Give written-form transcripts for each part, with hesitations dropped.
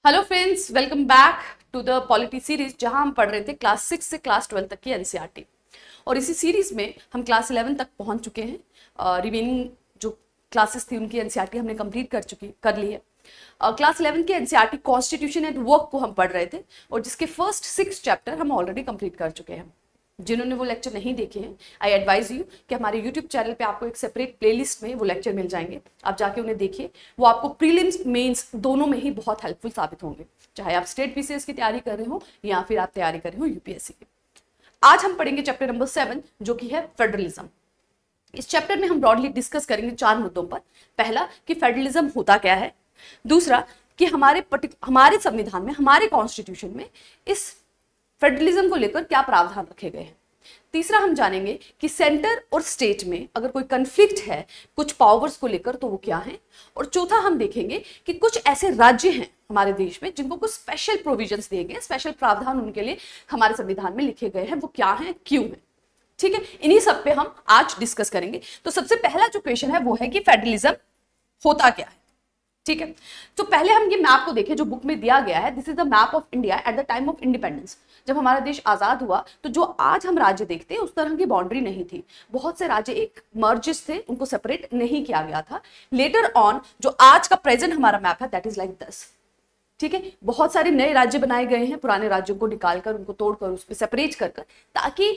Hello friends, welcome back to the polity series, जहां हम पढ़ रहे थे क्लास 6 से क्लास 12 तक की एनसीईआरटी। और इसी सीरीज में हम क्लास 11 तक पहुंच चुके हैं। रिमेनिंग जो क्लासेस थी उनकी एनसीईआरटी हमने कंप्लीट कर ली है। क्लास 11 की एनसीईआरटी कॉन्स्टिट्यूशन एंड वर्क को हम पढ़ रहे थे और जिसके फर्स्ट 6 चैप्टर हम ऑलरेडी कंप्लीट कर चुके हैं। जिन्होंने वो लेक्चर नहीं देखे हैं, आई एडवाइज यू कि हमारे यूट्यूब चैनल पे आपको एक सेपरेट प्लेलिस्ट में वो लेक्चर मिल जाएंगे। आप जाके उन्हें देखिए, वो आपको प्रीलिम्स मेंस दोनों में ही बहुत हेल्पफुल साबित होंगे, चाहे आप स्टेट पीसीएस की तैयारी कर रहे हो या फिर आप तैयारी कर रहे हो यूपीएससी की। आज हम पढ़ेंगे चैप्टर नंबर 7, जो कि है फेडरलिज्म। इस चैप्टर में हम ब्रॉडली डिस्कस करेंगे 4 मुद्दों पर। पहला कि फेडरलिज्म होता क्या है, दूसरा कि हमारे संविधान में, हमारे कॉन्स्टिट्यूशन में इस फेडरलिज्म को लेकर क्या प्रावधान रखे गए हैं। तीसरा हम जानेंगे कि सेंटर और स्टेट में अगर कोई कन्फ्लिक्ट है कुछ पावर्स को लेकर तो वो क्या है। और चौथा हम देखेंगे कि कुछ ऐसे राज्य हैं हमारे देश में जिनको कुछ स्पेशल प्रोविजंस दिए गए, स्पेशल प्रावधान उनके लिए हमारे संविधान में लिखे गए हैं, वो क्या हैं, क्यों है। ठीक है, इन्हीं सब पे हम आज डिस्कस करेंगे। तो सबसे पहला जो क्वेश्चन है वो है कि फेडरलिज्म होता क्या है। ठीक है, तो पहले हम ये मैप को देखें जो बुक में दिया गया है। This is the map of India at the time of independence. जब हमारा देश आजाद हुआ तो जो आज हम राज्य देखते हैं उस तरह की बाउंड्री नहीं थी। बहुत से राज्य एक मर्जेस थे, उनको सेपरेट नहीं किया गया था। लेटर ऑन जो आज का प्रेजेंट हमारा मैप है दैट इज लाइक दिस। ठीक है, बहुत सारे नए राज्य बनाए गए हैं, पुराने राज्यों को निकालकर, उनको तोड़कर, उस पर सेपरेट कर ताकि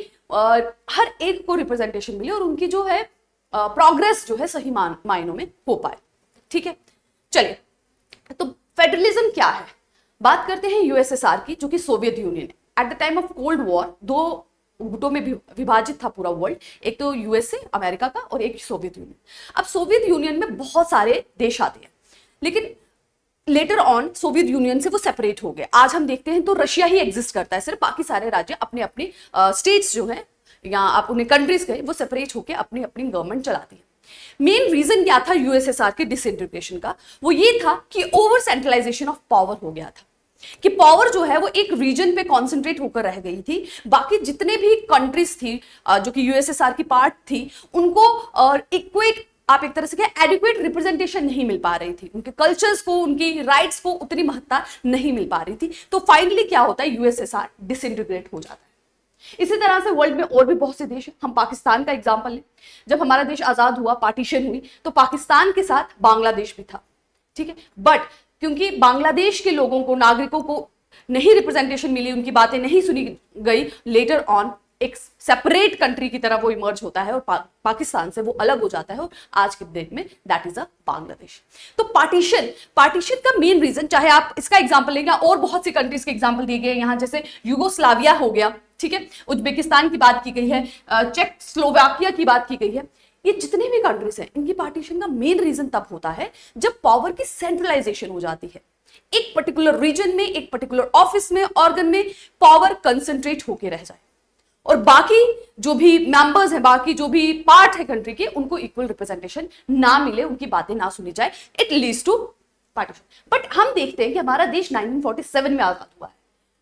हर एक को रिप्रेजेंटेशन मिले और उनकी जो है प्रोग्रेस जो है सही मायनों में हो पाए। ठीक है, चलिए तो फेडरलिज्म क्या है, बात करते हैं यूएसएसआर की, जो कि सोवियत यूनियन है। At the time of cold war 2 गुटों में विभाजित था पूरा वर्ल्ड, एक तो यूएसए अमेरिका का और एक सोवियत यूनियन। अब सोवियत यूनियन में बहुत सारे देश आते हैं, लेकिन लेटर ऑन सोवियत यूनियन से वो सेपरेट हो गए। आज हम देखते हैं तो रशिया ही एग्जिस्ट करता है, सिर्फ बाकी सारे राज्य अपने अपने स्टेट्स जो है या आप उन्हें कंट्रीज कहें, वो सेपरेट होकर अपनी अपनी गवर्नमेंट चलाती है। मेन रीजन क्या था यूएसएसआर के डिसइंटीग्रेशन का, वो ये था कि ओवर सेंट्रलाइजेशन ऑफ पावर हो गया था, कि पावर जो है वो एक रीजन पे कॉन्सेंट्रेट होकर रह गई थी। बाकी जितने भी कंट्रीज थी जो कि यूएसएसआर की पार्ट थी, उनको इक्वेट, आप एक तरह से क्या, एडिक्वेट रिप्रेजेंटेशन नहीं मिल पा रही थी, उनके कल्चर्स को, उनकी राइट्स को उतनी महत्ता नहीं मिल पा रही थी। तो फाइनली क्या होता है, यूएसएसआर डिसइंटीग्रेट हो जाता है। इसी तरह से वर्ल्ड में और भी बहुत से देश हैं। हम पाकिस्तान का एग्जांपल लें, जब हमारा देश आजाद हुआ, पार्टीशन हुई, तो पाकिस्तान के साथ बांग्लादेश भी था। ठीक है, बट क्योंकि बांग्लादेश के लोगों को, नागरिकों को नहीं रिप्रेजेंटेशन मिली, उनकी बातें नहीं सुनी गई, लेटर ऑन एक सेपरेट कंट्री की तरह वो इमर्ज होता है और पाकिस्तान से वो अलग हो जाता है और आज के डेट में दैट इज अ बांग्लादेश। तो पार्टीशन का मेन रीजन, चाहे आप इसका एग्जांपल लेंगे और बहुत सी कंट्रीज के एग्जांपल दिए गए यहाँ, जैसे यूगोस्लाविया हो गया, ठीक है, उज्बेकिस्तान की बात की गई है, चेकोस्लोवाकिया की बात की गई है। ये जितने भी कंट्रीज हैं, इनकी पार्टीशन का मेन रीजन तब होता है जब पावर की सेंट्रलाइजेशन हो जाती है। एक पर्टिकुलर रीजन में, एक पर्टिकुलर ऑफिस में, ऑर्गन में पावर कंसंट्रेट होकर रह जाए और बाकी जो भी मेंबर्स हैं, बाकी जो भी पार्ट है कंट्री के, उनको इक्वल रिप्रेजेंटेशन ना मिले, उनकी बातें ना सुनी जाए, it leads to partition. But हम देखते हैं कि हमारा देश 1947 में आजाद हुआ है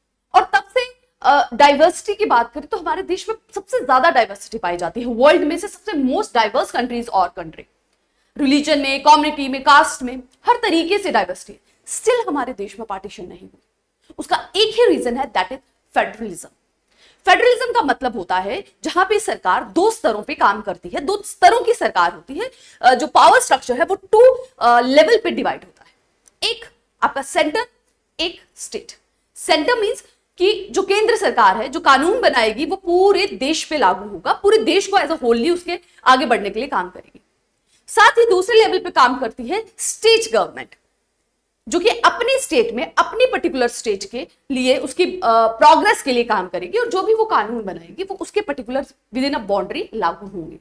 और तब से डाइवर्सिटी की बात करें तो हमारे देश में सबसे ज्यादा डाइवर्सिटी पाई जाती है। वर्ल्ड में से सबसे मोस्ट डाइवर्स कंट्रीज और कंट्री, रिलीजन में, कम्युनिटी में, कास्ट में, हर तरीके से डाइवर्सिटी। स्टिल हमारे देश में पार्टीशन नहीं हुई। उसका एक ही रीजन है, दैट इज फेडरलिज्म। फेडरलिज्म का मतलब होता है जहां पे सरकार 2 स्तरों पे काम करती है, 2 स्तरों की सरकार होती है। जो पावर स्ट्रक्चर है वो 2 लेवल पे डिवाइड होता है, एक आपका सेंटर, एक स्टेट। सेंटर मींस कि जो केंद्र सरकार है, जो कानून बनाएगी वो पूरे देश पे लागू होगा, पूरे देश को एज अ होलली उसके आगे बढ़ने के लिए काम करेगी। साथ ही दूसरे लेवल पे काम करती है स्टेट गवर्नमेंट, जो कि अपने स्टेट में, अपनी पर्टिकुलर स्टेट के लिए, उसकी प्रोग्रेस के लिए काम करेगी और जो भी वो कानून बनाएगी वो उसके particular within a boundary लागू होंगे।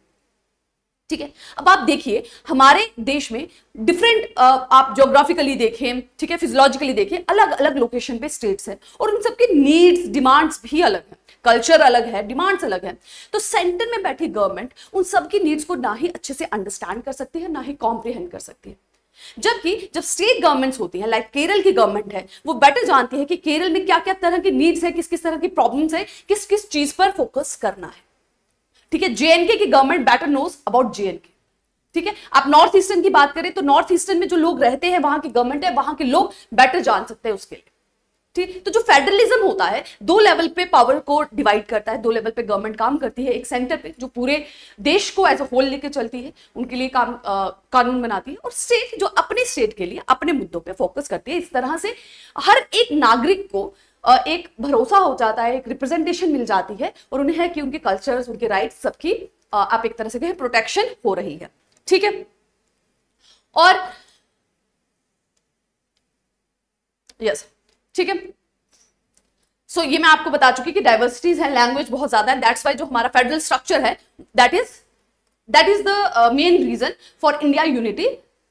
ठीक है, अब आप देखिए हमारे देश में डिफरेंट, आप ज्योग्राफिकली देखें, ठीक है, फिजियोलॉजिकली देखें, अलग अलग लोकेशन पे स्टेट्स हैं और उन सबके नीड्स, डिमांड्स भी अलग हैं, कल्चर अलग है, डिमांड्स अलग है। तो सेंटर में बैठी गवर्नमेंट उन सबकी नीड्स को ना ही अच्छे से अंडरस्टैंड कर सकती है, ना ही कॉम्प्रिहेंड कर सकती है। जबकि जब स्टेट गवर्नमेंट्स होती हैं, लाइक केरल की गवर्नमेंट है, वो बेटर जानती है कि केरल में क्या क्या तरह की नीड्स है, किस किस तरह की प्रॉब्लम्स है, किस किस चीज पर फोकस करना है। ठीक है, जेएनके की government better knows about J and K. ठीक है, आप नॉर्थ ईस्टर्न की बात करें तो नॉर्थ ईस्टर्न में जो लोग रहते हैं, वहां की गवर्नमेंट है, वहां के लोग बेटर जान सकते हैं उसके लिए। ठीक, तो जो फेडरलिज्म होता है, दो लेवल पे पावर को डिवाइड करता है, दो लेवल पे गवर्नमेंट काम करती है, एक सेंटर पे जो पूरे देश को एज अ होल लेके चलती है, उनके लिए कानून बनाती है, और स्टेट जो अपने स्टेट के लिए अपने मुद्दों पे फोकस करती है। इस तरह से हर एक नागरिक को एक भरोसा हो जाता है, एक रिप्रेजेंटेशन मिल जाती है, और उन्हें है कि उनके कल्चर्स, उनके राइट्स सबकी आप एक तरह से कहें प्रोटेक्शन हो रही है। ठीक है, और यस, ठीक है, सो ये मैं आपको बता चुकी कि डाइवर्सिटीज है, लैंग्वेज बहुत ज्यादा है, दैट्स वाई जो हमारा फेडरल स्ट्रक्चर है that is the main reason for India unity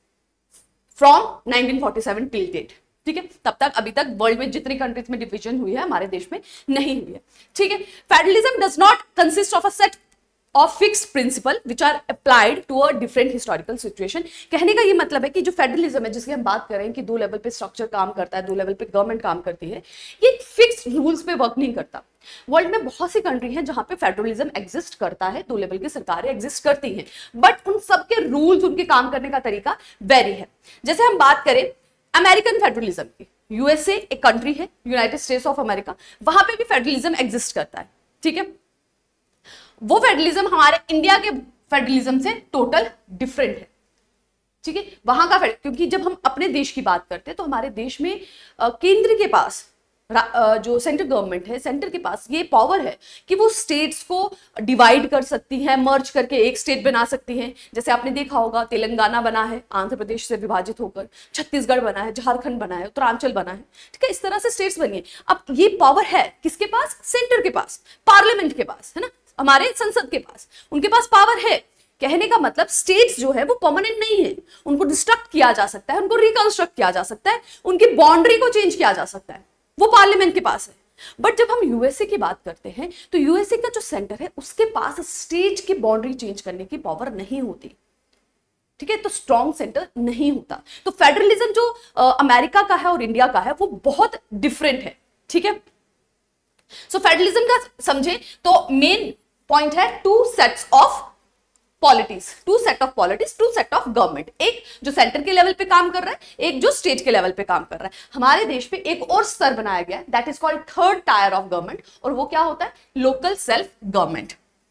from 1947 till date. ठीक है, तब तक अभी तक वर्ल्ड में जितनी कंट्रीज में डिवीजन हुई है, हमारे देश में नहीं हुई है। ठीक है, federalism does not consist of a set of fixed principle which are applied to a different historical situation. कहने का ये मतलब है कि जो फेडरलिज्म है, जिसकी हम बात कर रहे हैं कि दो लेवल पे स्ट्रक्चर काम करता है, दो लेवल पे गवर्नमेंट काम करती है, ये फिक्स्ड रूल्स पे वर्क नहीं करता। वर्ल्ड में बहुत सी कंट्री हैं जहां पे फेडरलिज्म एग्जिस्ट करता है, दो लेवल की सरकारें एग्जिस्ट करती हैं, बट उन सबके रूल्स, उनके काम करने का तरीका वेरी है। जैसे हम बात करें अमेरिकन फेडरलिज्म की, यूएसए एक कंट्री है, यूनाइटेड स्टेट्स ऑफ अमेरिका, वहां पे भी फेडरलिज्म एग्जिस्ट करता है। ठीक है, वो फेडरलिज्म हमारे इंडिया के फेडरलिज्म से टोटल डिफरेंट है। ठीक है, वहां का क्योंकि जब हम अपने देश की बात करते हैं तो हमारे देश में केंद्र के पास जो सेंट्रल गवर्नमेंट है, सेंटर के पास ये पावर है कि वो स्टेट्स को डिवाइड कर सकती है, मर्ज करके एक स्टेट बना सकती है। जैसे आपने देखा होगा तेलंगाना बना है आंध्र प्रदेश से विभाजित होकर, छत्तीसगढ़ बना है, झारखंड बना है, उत्तरांचल बना है। ठीक है, इस तरह से स्टेट्स बनी है। अब ये पावर है किसके पास? सेंटर के पास, पार्लियामेंट के पास, है ना, हमारे संसद के पास, उनके पास पावर है। कहने का मतलब स्टेट्स जो है वो परमानेंट नहीं है, उनको डिस्ट्रक्ट किया जा सकता है, उनको रिकंस्ट्रक्ट किया जा सकता है, उनकी बाउंड्री को चेंज किया जा सकता है, वो पार्लियामेंट के पास है। बट जब हम यूएसए की बात करते हैं तो यूएसए का जो सेंटर है उसके पास स्टेट की बाउंड्री चेंज करने की पावर नहीं होती। ठीक है, तो स्ट्रॉन्ग सेंटर नहीं होता। तो फेडरलिज्म जो अमेरिका का है और इंडिया का है वो बहुत डिफरेंट है। ठीक है, सो फेडरलिज्म का समझे तो मेन पॉइंट है two sets of polities, two set of polities, two set of government, एक जो सेंटर के लेवल पे काम कर रहा है, एक जो स्टेट के लेवल पे काम कर रहा है। हमारे देश पे एक और स्तर बनाया गया है that is called third tier of government, और वो क्या होता है? Local self government.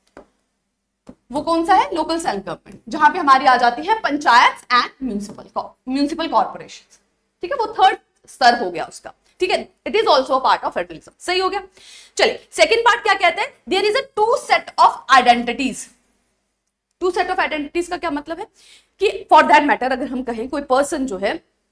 वो कौन सा है? लोकल सेल्फ गवर्नमेंट, जहां पे हमारी आ जाती है पंचायत एंड म्यूनिसिपल कॉर्पोरेशन। ठीक है, वो थर्ड स्तर हो गया उसका। ठीक है, it is also part of federalism. सही हो गया। चलिए, सेकेंड पार्ट क्या कहते हैं? There is a two set of identities. Two set of identities का क्या मतलब है कि फॉर दैट मैटर अगर हम कहें कोई पर्सन जो है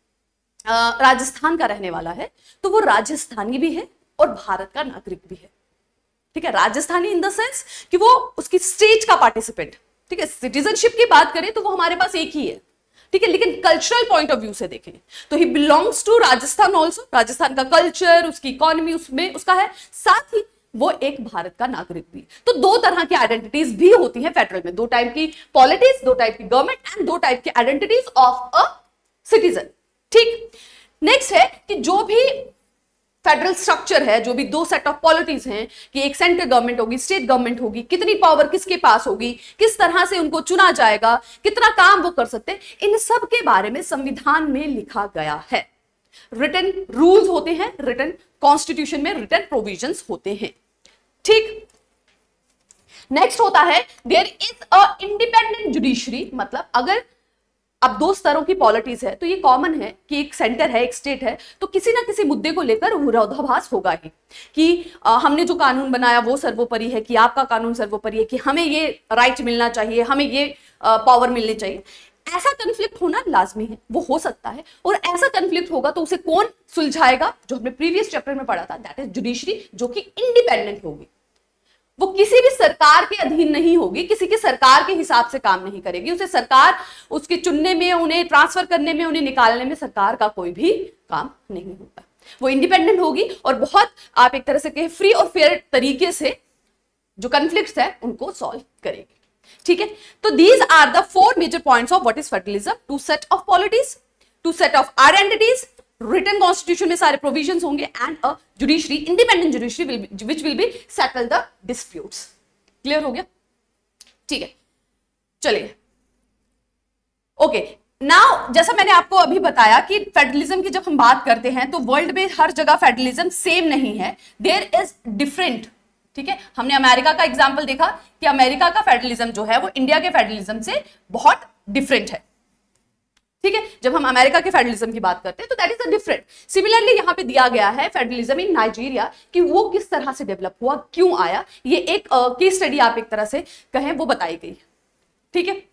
राजस्थान का रहने वाला है तो वो राजस्थानी भी है और भारत का नागरिक भी है। ठीक है, राजस्थानी इन द सेंस कि वो उसकी स्टेट का पार्टिसिपेंट। ठीक है, सिटीजनशिप की बात करें तो वो हमारे पास एक ही है। ठीक है, लेकिन कल्चरल पॉइंट ऑफ व्यू से देखें तो ही belongs to Rajasthan also, Rajasthan का कल्चर, उसकी इकोनॉमी उसमें उसका है, साथ ही वो एक भारत का नागरिक भी। तो दो तरह की आइडेंटिटीज भी होती हैं फेडरल में, दो टाइप की पॉलिटिक्स, दो टाइप की गवर्नमेंट एंड दो टाइप की आइडेंटिटीज ऑफ अ सिटीजन। ठीक, नेक्स्ट है कि जो भी फेडरल स्ट्रक्चर है, जो भी दो सेट ऑफ पॉलिटीज हैं कि एक सेंट्रल गवर्नमेंट होगी, स्टेट गवर्नमेंट होगी, कितनी पावर किसके पास होगी, किस तरह से उनको चुना जाएगा, कितना काम वो कर सकते हैं, इन सब के बारे में संविधान में लिखा गया है। रिटन रूल्स होते हैं, रिटन कॉन्स्टिट्यूशन में रिटन प्रोविजंस होते हैं। ठीक, नेक्स्ट होता है there is a independent judiciary. मतलब अगर अब दो स्तरों की पॉलिटीज है तो ये कॉमन है कि एक सेंटर है, एक स्टेट है, तो किसी ना किसी मुद्दे को लेकर विरोधाभास होगा ही कि हमने जो कानून बनाया वो सर्वोपरि है, कि आपका कानून सर्वोपरि है, कि हमें ये राइट मिलना चाहिए, हमें ये पावर मिलनी चाहिए। ऐसा कन्फ्लिक्ट होना लाजमी है, वो हो सकता है, और ऐसा कन्फ्लिक्ट होगा तो उसे कौन सुलझाएगा? जो हमने प्रीवियस चैप्टर में पढ़ा था, दैट इज जुडिशरी, जो कि इंडिपेंडेंट होगी। वो किसी भी सरकार के अधीन नहीं होगी, किसी की सरकार के हिसाब से काम नहीं करेगी, उसे सरकार उसके चुनने में, उन्हें ट्रांसफर करने में, उन्हें निकालने में सरकार का कोई भी काम नहीं होगा। वो इंडिपेंडेंट होगी और बहुत आप एक तरह से कहें फ्री और फेयर तरीके से जो कन्फ्लिक्ट्स है उनको सॉल्व करेगी। ठीक है, तो these are the four major points of what is federalism. Two set of polities, two set of identities, written constitution में सारे प्रोविजंस होंगे, and a judiciary, independent judiciary which will be settle the disputes. Clear हो गया? ठीक है, चलिए okay, now जैसा मैंने आपको अभी बताया कि फेडरलिज्म की जब हम बात करते हैं तो वर्ल्ड में हर जगह फेडरलिज्म सेम नहीं है, देयर इज डिफरेंट। ठीक है, हमने अमेरिका का एग्जांपल देखा कि अमेरिका का फेडरलिज्म जो है वो इंडिया के फेडरलिज्म से बहुत डिफरेंट है। ठीक है, जब हम अमेरिका के फेडरलिज्म की बात करते हैं तो that is a different. Similarly यहाँ पे दिया गया है फेडरलिज्म इन नाइजीरिया कि वो किस तरह से डेवलप हुआ, क्यों आया, ये एक केस स्टडी आप एक तरह से कहें वो बताई गई। ठीक है,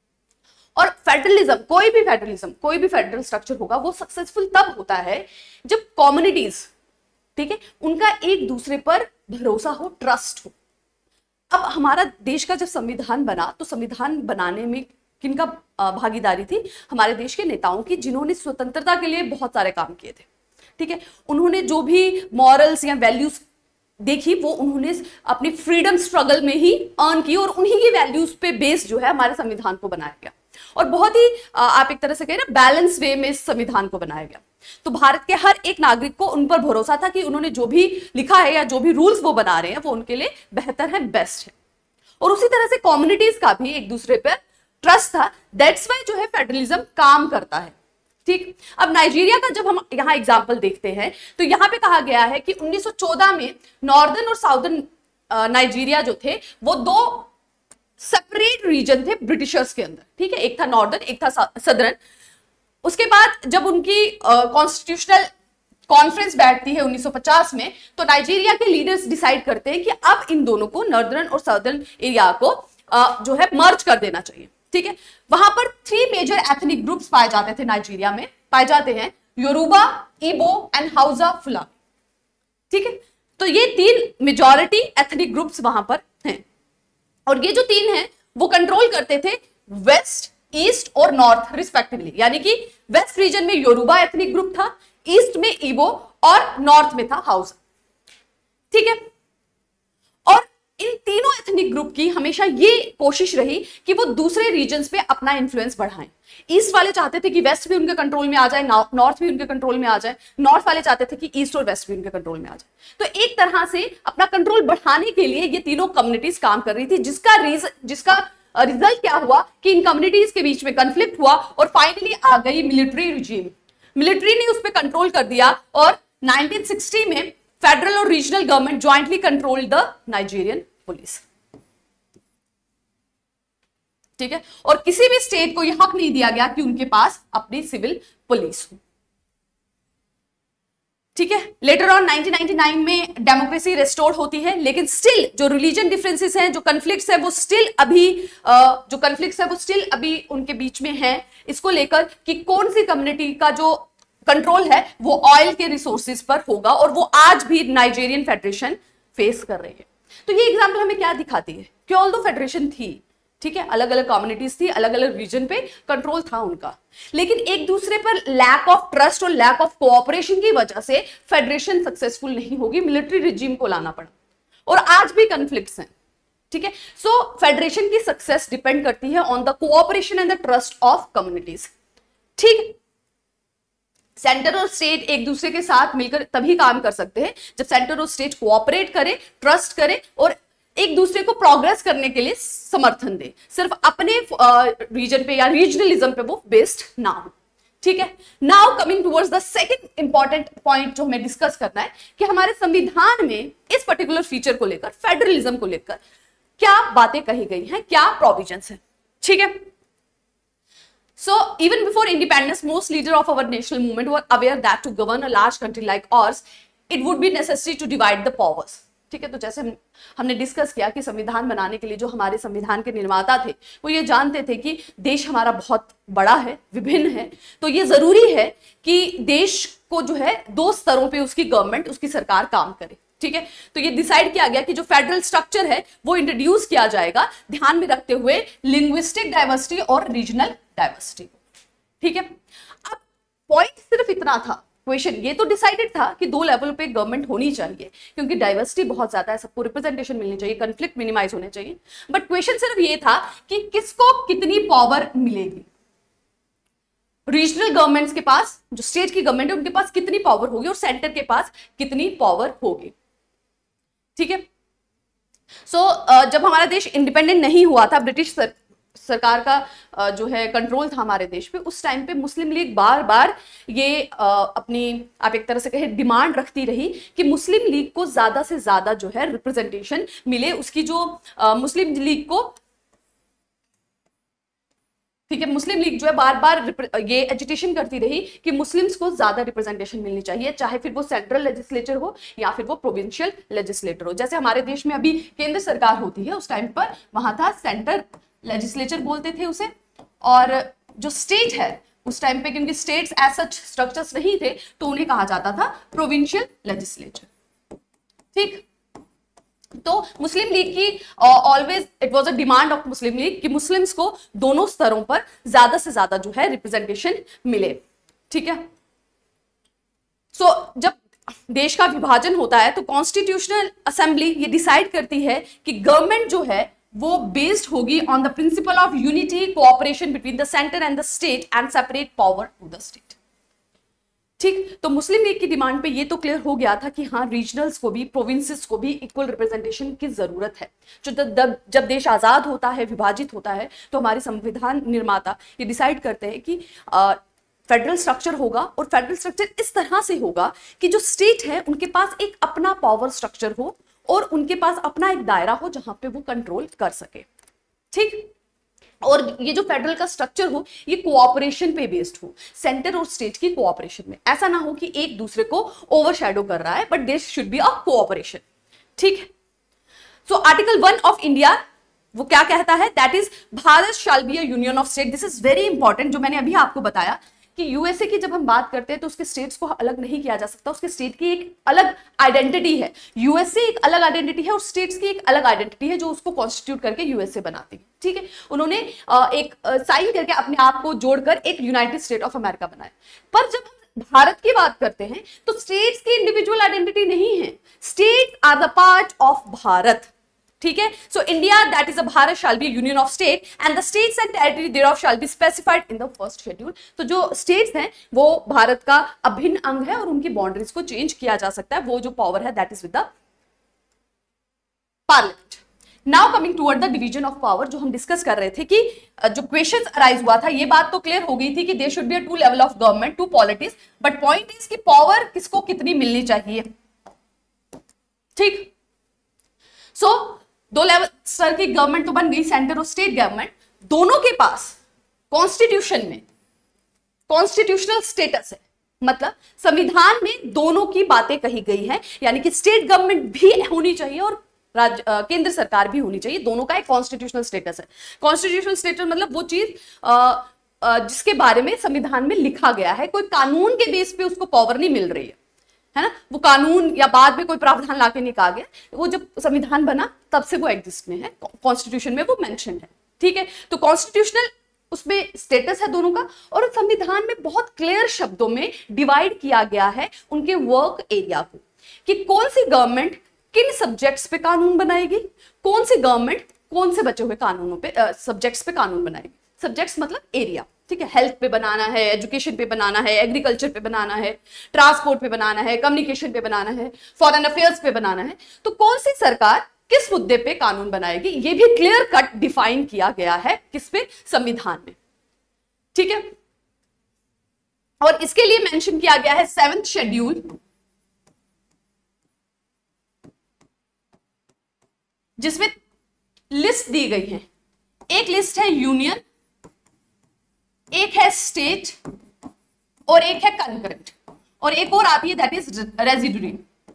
और फेडरलिज्म, कोई भी फेडरल स्ट्रक्चर होगा वो सक्सेसफुल तब होता है जब कम्युनिटीज, ठीक है, उनका एक दूसरे पर भरोसा हो, ट्रस्ट हो। अब हमारा देश का जब संविधान बना तो संविधान बनाने में किनका भागीदारी थी? हमारे देश के नेताओं की, जिन्होंने स्वतंत्रता के लिए बहुत सारे काम किए थे। ठीक है, उन्होंने जो भी मॉरल्स या वैल्यूज देखी वो उन्होंने अपनी फ्रीडम स्ट्रगल में ही अर्न की और उन्हीं की वैल्यूज पे बेस जो है हमारे संविधान को बनाया गया और बहुत ही आप एक तरह से कहें ना बैलेंस वे में इस संविधान को बनाया गया। तो भारत के हर एक नागरिक को उन पर भरोसा था कि उन्होंने जो भी लिखा है या जो भी रूल्स वो बना रहे हैं वो उनके लिए बेहतर है, बेस्ट है। और उसी तरह से कम्युनिटीज का भी एक दूसरे पर ट्रस्ट था। दैट्स वाई जो है फेडरलिज्म काम करता है। ठीक, अब नाइजीरिया का जब हम यहाँ एग्जाम्पल देखते हैं तो यहाँ पे कहा गया है कि 1914 में नॉर्दर्न और साउदर्न नाइजीरिया जो थे वो दो सेपरेट रीजन थे ब्रिटिशर्स के अंदर। ठीक है, एक था नॉर्दर्न, एक था सदर्न। उसके बाद जब उनकी कॉन्स्टिट्यूशनल कॉन्फ्रेंस बैठती है 1950 में तो नाइजीरिया के लीडर्स डिसाइड करते हैं कि अब इन दोनों को, नॉर्दर्न और साउदर्न एरिया को जो है मर्ज कर देना चाहिए। ठीक है, वहां पर 3 मेजर एथनिक ग्रुप्स पाए जाते थे नाइजीरिया में, पाए जाते हैं योरूबा, इबो एंड हाउसा फुलानी। ठीक है, तो ये 3 मेजॉरिटी एथनिक ग्रुप्स वहां पर हैं और ये जो 3 हैं वो कंट्रोल करते थे वेस्ट, ईस्ट और नॉर्थ रिस्पेक्टिवली। यानी कि वेस्ट रीजन में योरूबा एथनिक ग्रुप था, ईस्ट में इबो और नॉर्थ में था हाउसा। ठीक है, और इन तीनों एथनिक ग्रुप की हमेशा ये कोशिश रही कि वो दूसरे रीजन्स पे अपना इन्फ्लुएंस बढ़ाएं। ईस्ट वाले चाहते थे कि वेस्ट भी उनके कंट्रोल में आ जाए, नॉर्थ भी उनके कंट्रोल में आ जाए, नॉर्थ वाले चाहते थे कि ईस्ट और वेस्ट भी उनके कंट्रोल में आ जाए। तो एक तरह से अपना कंट्रोल बढ़ाने के लिए ये तीनों कम्युनिटीज काम कर रही थी, जिसका रिजल्ट क्या हुआ कि इन कम्युनिटीज के बीच में कन्फ्लिक्ट हुआ और फाइनली आ गई मिलिट्री रिजीम। मिलिट्री ने उस पर कंट्रोल कर दिया और 1960 में फेडरल और regional government jointly control the Nigerian police. ठीक है, और किसी भी स्टेट को यह हक नहीं दिया गया कि उनके पास अपनी सिविल पुलिस हो। ठीक है, लेटर ऑन 1999 में डेमोक्रेसी रेस्टोर होती है, लेकिन स्टिल जो रिलीजन डिफरेंसेस हैं, जो कन्फ्लिक्ट्स है वो स्टिल अभी उनके बीच में है, इसको लेकर कि कौन सी कम्युनिटी का जो कंट्रोल है वो ऑयल के रिसोर्सेज पर होगा और वो आज भी नाइजीरियन फेडरेशन फेस कर रही है। तो ये एग्जाम्पल हमें क्या दिखाती है कि ऑल्दो फेडरेशन थी, ठीक है, अलग अलग कम्युनिटीज थी, अलग अलग रीजन पे कंट्रोल था उनका, लेकिन एक दूसरे पर लैक ऑफ ट्रस्ट और लैक ऑफ कोऑपरेशन की वजह से फेडरेशन सक्सेसफुल नहीं होगी, मिलिट्री रिजीम को लाना पड़ा और आज भी कन्फ्लिक्ट्स हैं। ठीक है, सो फेडरेशन की सक्सेस डिपेंड करती है on the cooperation and the trust of communities. ठीक, सेंटर और स्टेट एक दूसरे के साथ मिलकर तभी काम कर सकते हैं जब सेंटर और स्टेट कोऑपरेट करे, ट्रस्ट करे और एक दूसरे को प्रोग्रेस करने के लिए समर्थन दे, सिर्फ अपने रीजन पे या रीजनलिज्म पे वो बेस्ड ना हो। ठीक है, now coming towards the second important point जो हमें डिस्कस करना है कि हमारे संविधान में इस पर्टिकुलर फीचर को लेकर, फेडरलिज्म को लेकर क्या बातें कही गई हैं, क्या प्रोविजंस हैं। ठीक है, so even before independence most leaders of our national movement were aware that to govern a large country like ours it would be necessary to divide the powers। ठीक है, तो जैसे हमने डिस्कस किया कि संविधान बनाने के लिए जो हमारे संविधान के निर्माता थे वो ये जानते थे कि देश हमारा बहुत बड़ा है, विभिन्न है, तो ये जरूरी है कि देश को जो है 2 स्तरों पे उसकी गवर्नमेंट, उसकी सरकार काम करे। ठीक है, तो ये डिसाइड किया गया कि जो फेडरल स्ट्रक्चर है वो इंट्रोड्यूस किया जाएगा ध्यान में रखते हुए लिंग्विस्टिक डाइवर्सिटी और रीजनल डाइवर्सिटी। ठीक है, अब पॉइंट सिर्फ इतना था, क्वेश्चन ये तो डिसाइडेड था कि 2 लेवल पे गवर्नमेंट होनी चाहिए क्योंकि डाइवर्सिटी बहुत ज्यादा है, सबको रिप्रेजेंटेशन मिलनी चाहिए, कन्फ्लिक्ट मिनिमाइज होने चाहिए, बट क्वेश्चन सिर्फ ये था कि किसको कितनी पावर मिलेगी। रीजनल गवर्नमेंट्स के पास, जो स्टेट की गवर्नमेंट है उनके पास कितनी पावर होगी और सेंटर के पास कितनी पावर होगी। ठीक है, सो जब हमारा देश इंडिपेंडेंट नहीं हुआ था, ब्रिटिश सरकार का जो है कंट्रोल था हमारे देश पे, उस टाइम पे मुस्लिम लीग बार बार ये अपनी आप एक तरह से कहे डिमांड रखती रही कि मुस्लिम लीग को ज्यादा से ज्यादा जो है रिप्रेजेंटेशन मिले। उसकी जो मुस्लिम लीग को, ठीक है, मुस्लिम लीग जो है बार बार ये एजिटेशन करती रही कि मुस्लिम्स को ज्यादा रिप्रेजेंटेशन मिलनी चाहिए, चाहे फिर वो सेंट्रल लेजिस्लेचर हो या फिर वो प्रोविंशियल लेजिस्लेटर हो। जैसे हमारे देश में अभी केंद्र सरकार होती है, उस टाइम पर वहां था सेंट्रल लेजिस्लेचर बोलते थे उसे, और जो स्टेट है उस टाइम पे क्योंकि स्टेट्स एज सच स्ट्रक्चर्स नहीं थे तो उन्हें कहा जाता था प्रोविंशियल लेजिस्लेचर। ठीक, तो मुस्लिम लीग की always it was a demand of Muslim League कि मुस्लिम्स को दोनों स्तरों पर ज्यादा से ज्यादा जो है रिप्रेजेंटेशन मिले। ठीक है, सो जब देश का विभाजन होता है तो कॉन्स्टिट्यूशनल असेंबली ये डिसाइड करती है कि गवर्नमेंट जो है वो बेस्ड होगी on the principle of unity cooperation between the centre and the state and separate power to the state. ठीक, तो मुस्लिम लीग की डिमांड पे ये तो क्लियर हो गया था कि हाँ रीजनल्स को भी, प्रोविंसेस को भी इक्वल रिप्रेजेंटेशन की जरूरत है। जब देश आजाद होता है, विभाजित होता है, तो हमारे संविधान निर्माता ये डिसाइड करते हैं कि फेडरल स्ट्रक्चर होगा, और फेडरल स्ट्रक्चर इस तरह से होगा कि जो स्टेट है उनके पास एक अपना पावर स्ट्रक्चर हो और उनके पास अपना एक दायरा हो जहां पे वो कंट्रोल कर सके। ठीक, और ये जो फेडरल का स्ट्रक्चर हो ये कोऑपरेशन पे बेस्ड हो, सेंटर और स्टेट की कोऑपरेशन में। ऐसा ना हो कि एक दूसरे को ओवरशैडो कर रहा है, but there should be a cooperation. ठीक है, सो आर्टिकल 1 ऑफ इंडिया वो क्या कहता है, that is Bharat shall be a union of state. This is very important, जो मैंने अभी आपको बताया कि यूएसए की जब हम बात करते हैं तो उसके स्टेट्स को अलग नहीं किया जा सकता, उसके स्टेट की एक अलग आइडेंटिटी है। यूएसए एक अलग आइडेंटिटी है और स्टेट्स की एक अलग आइडेंटिटी है जो उसको कॉन्स्टिट्यूट करके यूएसए बनाती है। ठीक है, उन्होंने एक साइन करके अपने आप को जोड़कर एक यूनाइटेड स्टेट ऑफ अमेरिका बनाया। पर जब हम भारत की बात करते हैं तो स्टेट्स की इंडिविजुअल आइडेंटिटी नहीं है, states are the part of Bharat. ठीक है, so India that is a Bharat shall be union of state and the states and territory thereof shall be specified in the first schedule. तो जो states हैं वो भारत का अभिन्न अंग है और उनकी बाउंड्रीज को चेंज किया जा सकता है, वो जो पावर है that is with the parliament. Now coming toward the division of power, जो हम डिस्कस कर रहे थे कि जो क्वेश्चन अराइज हुआ था, ये बात तो क्लियर हो गई थी कि there should be a two level of government, two politics, but point is कि पावर किसको कितनी मिलनी चाहिए। ठीक, सो दो लेवल स्तर की गवर्नमेंट तो बन गई, सेंटर और स्टेट गवर्नमेंट, दोनों के पास कॉन्स्टिट्यूशन में कॉन्स्टिट्यूशनल स्टेटस है, मतलब संविधान में दोनों की बातें कही गई हैं, यानी कि स्टेट गवर्नमेंट भी होनी चाहिए और केंद्र सरकार भी होनी चाहिए, दोनों का एक कॉन्स्टिट्यूशनल स्टेटस है। कॉन्स्टिट्यूशनल स्टेटस मतलब वो चीज जिसके बारे में संविधान में लिखा गया है, कोई कानून के बेस पे उसको पावर नहीं मिल रही है ना, वो कानून या बाद में कोई प्रावधान लाके नहीं कहा गया, वो जब संविधान बना तब से वो एग्जिस्ट में है, कॉन्स्टिट्यूशन में वो मेंशन है। ठीक है, तो कॉन्स्टिट्यूशनल उसमें स्टेटस है दोनों का, और संविधान में बहुत क्लियर शब्दों में डिवाइड किया गया है उनके वर्क एरिया को कि कौन सी गवर्नमेंट किन सब्जेक्ट्स पे कानून बनाएगी, कौन सी गवर्नमेंट कौन से बचे हुए कानूनों पे सब्जेक्ट्स पे कानून बनाएगी। सब्जेक्ट्स मतलब एरिया, ठीक है, हेल्थ पे बनाना है, एजुकेशन पे बनाना है, एग्रीकल्चर पे बनाना है, ट्रांसपोर्ट पे बनाना है, कम्युनिकेशन पे बनाना है, फॉरेन अफेयर्स पे बनाना है, तो कौन सी सरकार किस मुद्दे पे कानून बनाएगी ये भी क्लियर कट डिफाइन किया गया है किस पे, संविधान में। ठीक है, और इसके लिए मेंशन किया गया है 7th शेड्यूल, जिसमें लिस्ट दी गई है। एक लिस्ट है यूनियन, एक है स्टेट और एक है कंकरेंट, और एक और आती है दैट इज रेजिडुरी।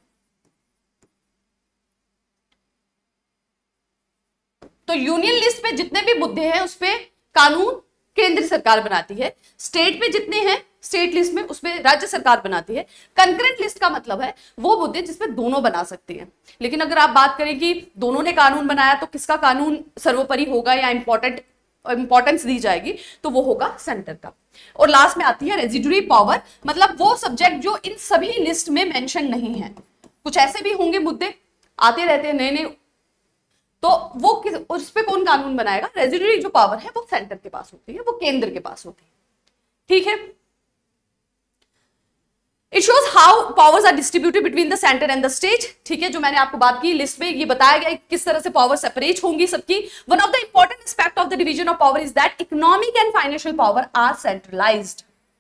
तो यूनियन लिस्ट पे जितने भी मुद्दे हैं उस पे कानून केंद्र सरकार बनाती है, स्टेट पे जितने हैं स्टेट लिस्ट में उसमें राज्य सरकार बनाती है, कंकरेंट लिस्ट का मतलब है वो मुद्दे जिसमें दोनों बना सकते हैं। लेकिन अगर आप बात करें कि दोनों ने कानून बनाया तो किसका कानून सर्वोपरि होगा या इंपॉर्टेंस दी जाएगी, तो वो होगा सेंटर का। और लास्ट में आती है रेजिडुरी पावर, मतलब वो सब्जेक्ट जो इन सभी लिस्ट में मेंशन नहीं है। कुछ ऐसे भी होंगे मुद्दे आते रहते हैं नए नए, तो वो उस पे कौन कानून बनाएगा, रेजिडुरी जो पावर है वो सेंटर के पास होती है, वो केंद्र के पास होती है। ठीक है, it shows how powers are distributed between the centre and the state. ठीक है, जो मैंने आपको बात की लिस्ट में ये बताया गया किस तरह से पावर सेपरेट होंगी सबकी। One of the important aspect of the division of power is that economic and financial power are centralised.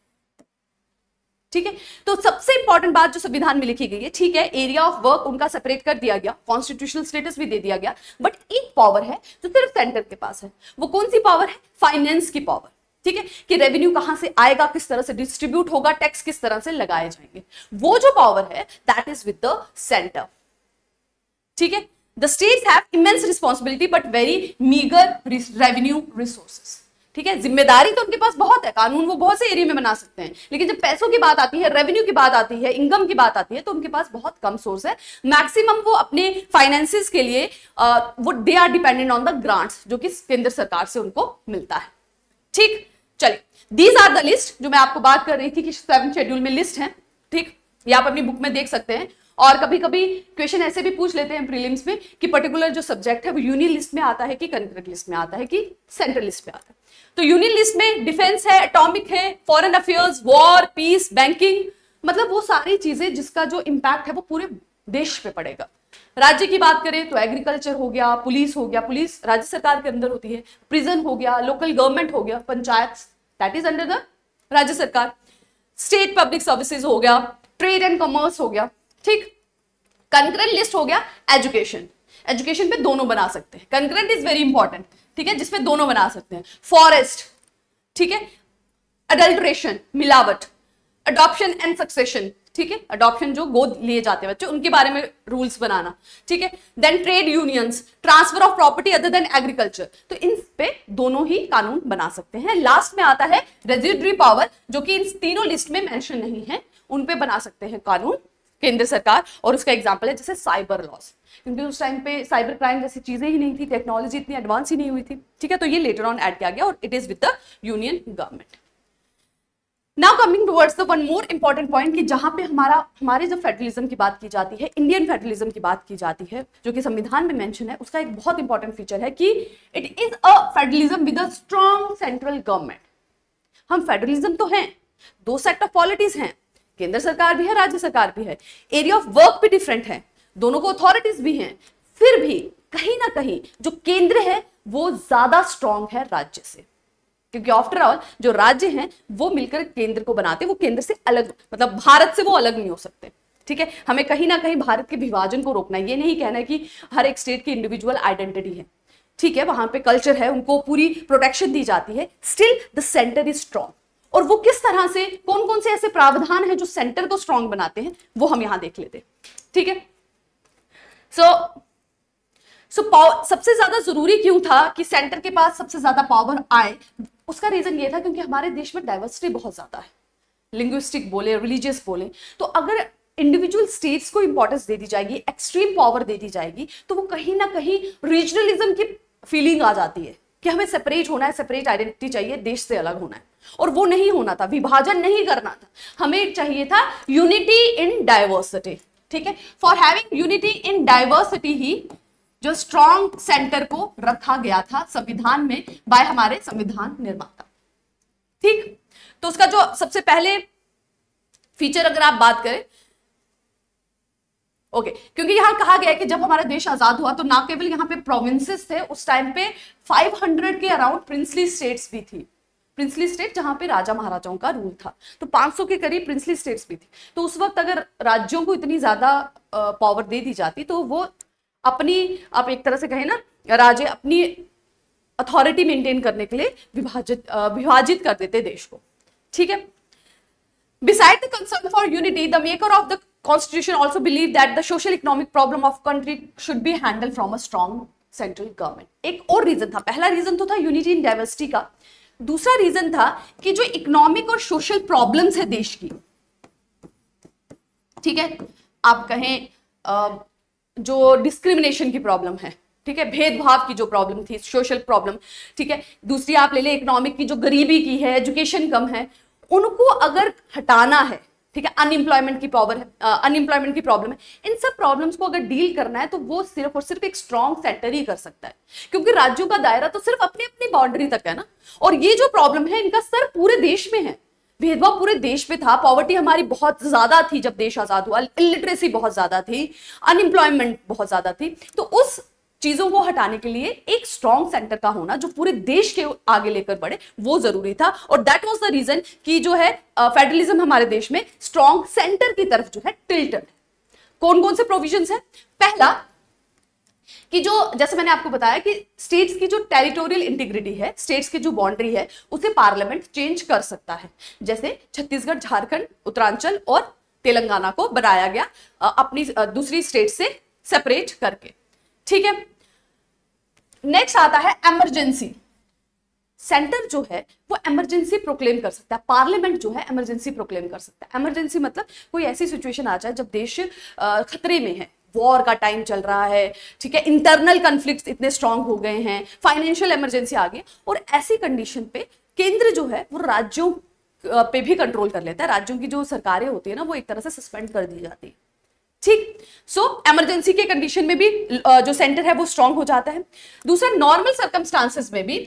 ठीक है, तो सबसे इंपॉर्टेंट बात जो संविधान में लिखी गई है, ठीक है, एरिया ऑफ वर्क उनका सेपरेट कर दिया गया, कॉन्स्टिट्यूशनल स्टेटस भी दे दिया गया, बट एक पावर है जो सिर्फ सेंटर के पास है। वो कौन सी पावर है? फाइनेंस की पावर। ठीक है, कि रेवेन्यू कहां से आएगा, किस तरह से डिस्ट्रीब्यूट होगा, टैक्स किस तरह से लगाए जाएंगे, वो जो पावर है that is with the centre. ठीक है, the states have immense responsibility but very meagre revenue resources. ठीक है, जिम्मेदारी तो उनके पास बहुत है, कानून वो बहुत से एरिया में बना सकते हैं, लेकिन जब पैसों की बात आती है, रेवेन्यू की बात आती है, इनकम की बात आती है, तो उनके पास बहुत कम सोर्स है। मैक्सिमम वो अपने फाइनेंसिस के लिए वो they are dependent on the grants जो कि केंद्र सरकार से उनको मिलता है। ठीक, चलिए, दीज आर द लिस्ट जो मैं आपको बात कर रही थी कि 7 शेड्यूल में लिस्ट है। ठीक, ये आप अपनी बुक में देख सकते हैं। और कभी कभी क्वेश्चन ऐसे भी पूछ लेते हैं प्रीलिम्स में कि पर्टिकुलर जो सब्जेक्ट है वो यूनियन लिस्ट में आता है कि कंकरेंट लिस्ट में आता है कि सेंट्रल लिस्ट में आता है। तो यूनियन लिस्ट में डिफेंस है, एटॉमिक है, foreign affairs, war, peace, banking, मतलब वो सारी चीजें जिसका जो इंपैक्ट है वो पूरे देश पे पड़ेगा। राज्य की बात करें तो एग्रीकल्चर हो गया, पुलिस हो गया, पुलिस राज्य सरकार के अंदर होती है, प्रिजन हो गया, लोकल गवर्नमेंट हो गया, panchayat that is under the राज्य सरकार, स्टेट पब्लिक सर्विसेज हो गया, ट्रेड एंड कॉमर्स हो गया। ठीक, कंकरेंट लिस्ट हो गया एजुकेशन, एजुकेशन पे दोनों बना सकते हैं, कंकरेंट इज वेरी इंपॉर्टेंट। ठीक है, जिसमें दोनों बना सकते हैं, फॉरेस्ट, ठीक है, अडल्ट्रेशन, मिलावट, अडॉप्शन एंड सक्सेशन। ठीक है, अडॉप्शन जो गोद लिए जाते हैं बच्चे उनके बारे में रूल्स बनाना। ठीक है, then trade unions, transfer of property other than agriculture, तो इन पे दोनों ही कानून बना सकते हैं। लास्ट में आता है रेजिड्यूरी पावर जो कि इन तीनों लिस्ट में मेंशन नहीं है, उन पे बना सकते हैं कानून केंद्र सरकार। और उसका एग्जांपल है जैसे साइबर लॉस, क्योंकि उस टाइम पे साइबर क्राइम जैसी चीजें ही नहीं थी, टेक्नोलॉजी इतनी एडवांस ही नहीं हुई थी। ठीक है, तो ये लेटर ऑन ऐड किया गया और it is with the union government. Now coming towards the one more important point कि जहां पे हमारे जब फेडरलिज्म की बात की जाती है, इंडियन फेडरलिज्म की बात की जाती है जो कि संविधान में मेंशन है, उसका एक बहुत इंपॉर्टेंट फीचर है कि it is a federalism with a strong central government. हम फेडरलिज्म तो हैं, दो सेट ऑफ पॉलिटीज हैं, केंद्र सरकार भी है, राज्य सरकार भी है, एरिया ऑफ वर्क भी डिफरेंट है, दोनों को अथॉरिटीज भी हैं, फिर भी कहीं ना कहीं जो केंद्र है वो ज्यादा स्ट्रॉन्ग है राज्य से, क्योंकि आफ्टर ऑल जो राज्य हैं वो मिलकर केंद्र को बनाते हैं, वो केंद्र से अलग, मतलब भारत से वो अलग नहीं हो सकते। ठीक है, हमें कहीं ना कहीं भारत के विभाजन को रोकना है, ये नहीं कहना है कि हर एक स्टेट की इंडिविजुअल आइडेंटिटी है। ठीक है, वहां पे कल्चर है, उनको पूरी प्रोटेक्शन दी जाती है, still the centre is strong. और वो किस तरह से, कौन कौन से ऐसे प्रावधान हैं जो सेंटर को स्ट्रॉन्ग बनाते हैं, वो हम यहां देख लेते हैं। ठीक है, सबसे ज्यादा जरूरी क्यों था कि सेंटर के पास सबसे ज्यादा पावर आए? उसका रीजन ये था क्योंकि हमारे देश में डाइवर्सिटी बहुत ज्यादा है, लिंग्विस्टिक बोले, रिलीजियस बोले, तो अगर इंडिविजुअल स्टेट्स को इंपॉर्टेंस दे दी जाएगी, एक्सट्रीम पावर दे दी जाएगी, तो वो कहीं ना कहीं रीजनलिज्म की फीलिंग आ जाती है कि हमें सेपरेट होना है, सेपरेट आइडेंटिटी चाहिए, देश से अलग होना है। और वो नहीं होना था, विभाजन नहीं करना था, हमें चाहिए था यूनिटी इन डाइवर्सिटी। ठीक है, for having unity in diversity ही जो स्ट्रॉन्ग सेंटर को रखा गया था संविधान में बाय हमारे संविधान निर्माता। ठीक, तो उसका जो सबसे पहले फीचर अगर आप बात करें, ओके, क्योंकि यहां कहा गया है कि जब हमारा देश आजाद हुआ तो ना केवल यहां पे प्रोविंसेस थे, उस टाइम पे 500 के अराउंड प्रिंसली स्टेट्स भी थी, प्रिंसली स्टेट जहां पे राजा महाराजाओं का रूल था, तो 500 के करीब प्रिंसली स्टेट्स भी थी। तो उस वक्त अगर राज्यों को इतनी ज्यादा पावर दे दी जाती तो वो अपनी, आप एक तरह से कहें ना, राज्य अपनी अथॉरिटी मेंटेन करने के लिए विभाजित कर देते देश को। ठीक है, beside the concern for unity, the maker of the constitution also believe that the social economic problem of country should be handle from a strong central government. एक और रीजन था, पहला रीजन तो था यूनिटी इन डाइवर्सिटी का, दूसरा reason था कि जो इकोनॉमिक और सोशल प्रॉब्लम्स है देश की, ठीक है, आप कहें जो डिस्क्रिमिनेशन की प्रॉब्लम है, ठीक है, भेदभाव की जो प्रॉब्लम थी, सोशल प्रॉब्लम, ठीक है, दूसरी आप ले लें इकोनॉमिक की, जो गरीबी की है, एजुकेशन कम है, उनको अगर हटाना है, ठीक है, अनएम्प्लॉयमेंट की अनएम्प्लॉयमेंट की प्रॉब्लम है, इन सब प्रॉब्लम्स को अगर डील करना है तो वो सिर्फ और सिर्फ एक स्ट्रॉन्ग सेंटर ही कर सकता है, क्योंकि राज्यों का दायरा तो सिर्फ अपनी अपनी बाउंड्री तक है ना, और ये जो प्रॉब्लम है इनका स्तर पूरे देश में है। भेदभाव पूरे देश में था, पॉवर्टी हमारी बहुत ज्यादा थी जब देश आजाद हुआ, इलिटरेसी बहुत ज्यादा थी, अनएम्प्लॉयमेंट बहुत ज्यादा थी। तो उस चीजों को हटाने के लिए एक स्ट्रॉन्ग सेंटर का होना जो पूरे देश के आगे लेकर बढ़े वो जरूरी था, और दैट वाज द रीजन कि जो है फेडरलिज्म हमारे देश में स्ट्रॉन्ग सेंटर की तरफ जो है टिल्टेड है। कौन कौन से प्रोविजंस है? पहला कि जो जैसे मैंने आपको बताया कि स्टेट्स की जो टेरिटोरियल इंटीग्रिटी है, स्टेट्स की जो बाउंड्री है, उसे पार्लियामेंट चेंज कर सकता है। जैसे छत्तीसगढ़, झारखंड, उत्तरांचल और तेलंगाना को बनाया गया अपनी दूसरी स्टेट से सेपरेट करके, ठीक है। नेक्स्ट आता है इमरजेंसी। सेंटर जो है वो इमरजेंसी प्रोक्लेम कर सकता है, पार्लियामेंट जो है इमरजेंसी प्रोक्लेम कर सकता है। इमरजेंसी मतलब कोई ऐसी सिचुएशन आ जाए जब देश खतरे में है, वॉर का टाइम चल रहा है, ठीक है, इंटरनल कॉन्फ्लिक्ट्स इतने स्ट्रांग हो गए हैं, फाइनेंशियल इमरजेंसी आ गई, और ऐसी कंडीशन पे केंद्र जो है वो राज्यों पे भी कंट्रोल कर लेता है। राज्यों की जो सरकारें होती है ना वो एक तरह से सस्पेंड कर दी जाती है, ठीक। सो इमरजेंसी के कंडीशन में भी जो सेंटर है वो स्ट्रांग हो जाता है। दूसरा, नॉर्मल सर्कमस्टांसेस में भी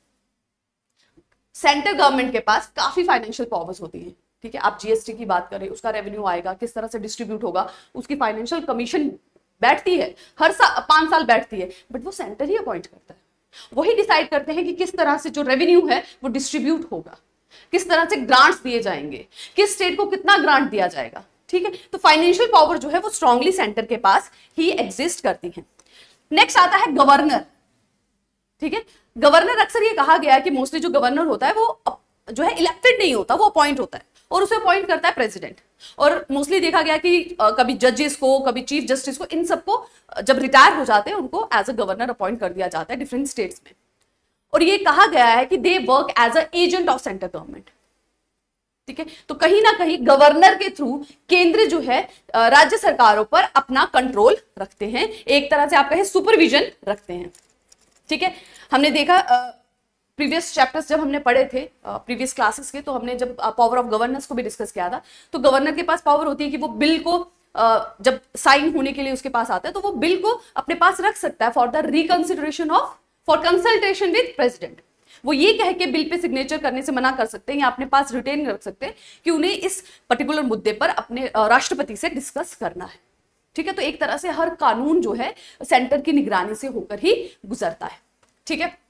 सेंट्रल गवर्नमेंट के पास काफी फाइनेंशियल पावर्स होती है, ठीक है। आप जीएसटी की बात करें, उसका रेवेन्यू आएगा, किस तरह से डिस्ट्रीब्यूट होगा, उसकी फाइनेंशियल कमीशन बैठती है, हर 5 साल बैठती है, बट वो सेंटर ही अपॉइंट करता है। वही डिसाइड करते हैं कि किस तरह से जो रेवेन्यू है वो डिस्ट्रीब्यूट होगा, किस तरह से ग्रांट्स दिए जाएंगे, किस स्टेट को कितना ग्रांट दिया जाएगा, ठीक है। तो फाइनेंशियल पावर जो है वो स्ट्रांगली सेंटर के पास ही एग्जिस्ट करती है। नेक्स्ट आता है गवर्नर, ठीक है। गवर्नर, अक्सर ये कहा गया है कि मोस्टली जो गवर्नर होता है वो जो है इलेक्टेड नहीं होता, वो अपॉइंट होता है, और उसे अपॉइंट करता है प्रेसिडेंट। और मोस्टली देखा गया कि कभी जजेस को, कभी चीफ जस्टिस को, इन सबको जब रिटायर हो जाते हैं उनको एज अ गवर्नर अपॉइंट कर दिया जाता है डिफरेंट स्टेट्स में। और ये कहा गया है कि they work as a agent of central government, ठीक है। तो कहीं ना कहीं गवर्नर के थ्रू केंद्र जो है राज्य सरकारों पर अपना कंट्रोल रखते हैं, एक तरह से आप कहें सुपरविजन रखते हैं, ठीक है। हमने देखा प्रीवियस चैप्टर्स जब हमने पढ़े थे प्रीवियस क्लासेस के, तो हमने जब पावर ऑफ गवर्नेंस को भी डिस्कस किया था, तो गवर्नर के पास पावर होती है कि वो बिल को जब साइन होने के लिए उसके पास आता है तो वो बिल को अपने पास रख सकता है for the reconsideration of, for consultation with president. वो ये कह के बिल पे सिग्नेचर करने से मना कर सकते हैं या अपने पास रिटेन रख सकते हैं कि उन्हें इस पर्टिकुलर मुद्दे पर अपने राष्ट्रपति से डिस्कस करना है, ठीक है। तो एक तरह से हर कानून जो है सेंटर की निगरानी से होकर ही गुजरता है, ठीक है।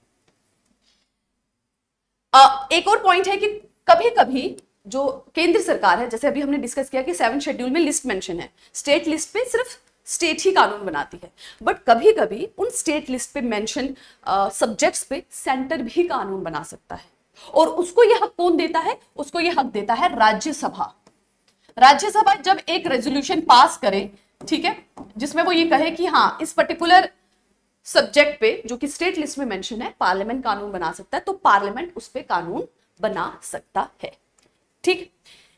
एक और पॉइंट है कि कभी कभी जो केंद्र सरकार है, जैसे अभी हमने डिस्कस किया कि 7 शेड्यूल में लिस्ट मेंशन है, स्टेट लिस्ट पे सिर्फ स्टेट ही कानून बनाती है, बट कभी कभी उन स्टेट लिस्ट पे मेंशन सब्जेक्ट्स पे सेंटर भी कानून बना सकता है, और उसको यह हक कौन देता है? उसको यह हक देता है राज्यसभा। राज्यसभा जब एक रेजोल्यूशन पास करे, ठीक है, जिसमें वो ये कहे कि हाँ इस पर्टिकुलर सब्जेक्ट पे जो कि स्टेट लिस्ट में मेंशन है पार्लियामेंट कानून बना सकता है, तो पार्लियामेंट उस पे कानून बना सकता है, ठीक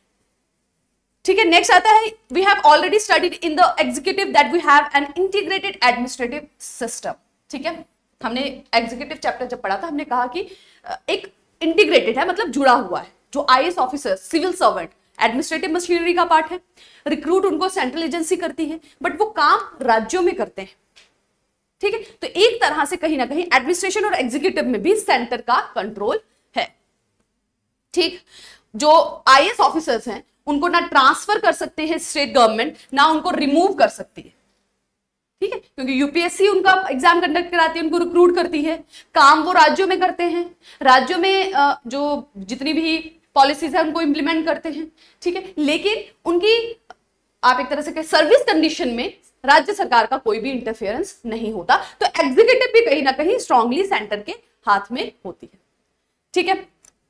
है। नेक्स्ट आता है, we have already studied in the executive that we have an integrated administrative system, ठीक है। हमने एग्जीक्यूटिव चैप्टर जब पढ़ा था हमने कहा कि एक इंटीग्रेटेड है, मतलब जुड़ा हुआ है। जो IAS officer, civil servant administrative machinery का पार्ट है, रिक्रूट उनको सेंट्रल एजेंसी करती है, बट वो काम राज्यों में करते हैं, ठीक है। तो एक तरह से कहीं ना कहीं एडमिनिस्ट्रेशन और एग्जीक्यूटिव में भी सेंटर का कंट्रोल है, ठीक। जो आईएएस ऑफिसर्स हैं उनको ना ट्रांसफर कर सकते हैं स्टेट गवर्नमेंट, ना उनको रिमूव कर सकती है, ठीक है, क्योंकि यूपीएससी उनका एग्जाम कंडक्ट कराती है, उनको रिक्रूट करती है, काम वो राज्यों में करते हैं, राज्यों में जो जितनी भी पॉलिसीज है उनको इंप्लीमेंट करते हैं, ठीक है। लेकिन उनकी आप एक तरह से सर्विस कंडीशन में राज्य सरकार का कोई भी इंटरफेरेंस नहीं होता। तो एग्जीक्यूटिव भी कहीं ना कहीं स्ट्रांगली सेंटर के हाथ में होती है, ठीक है।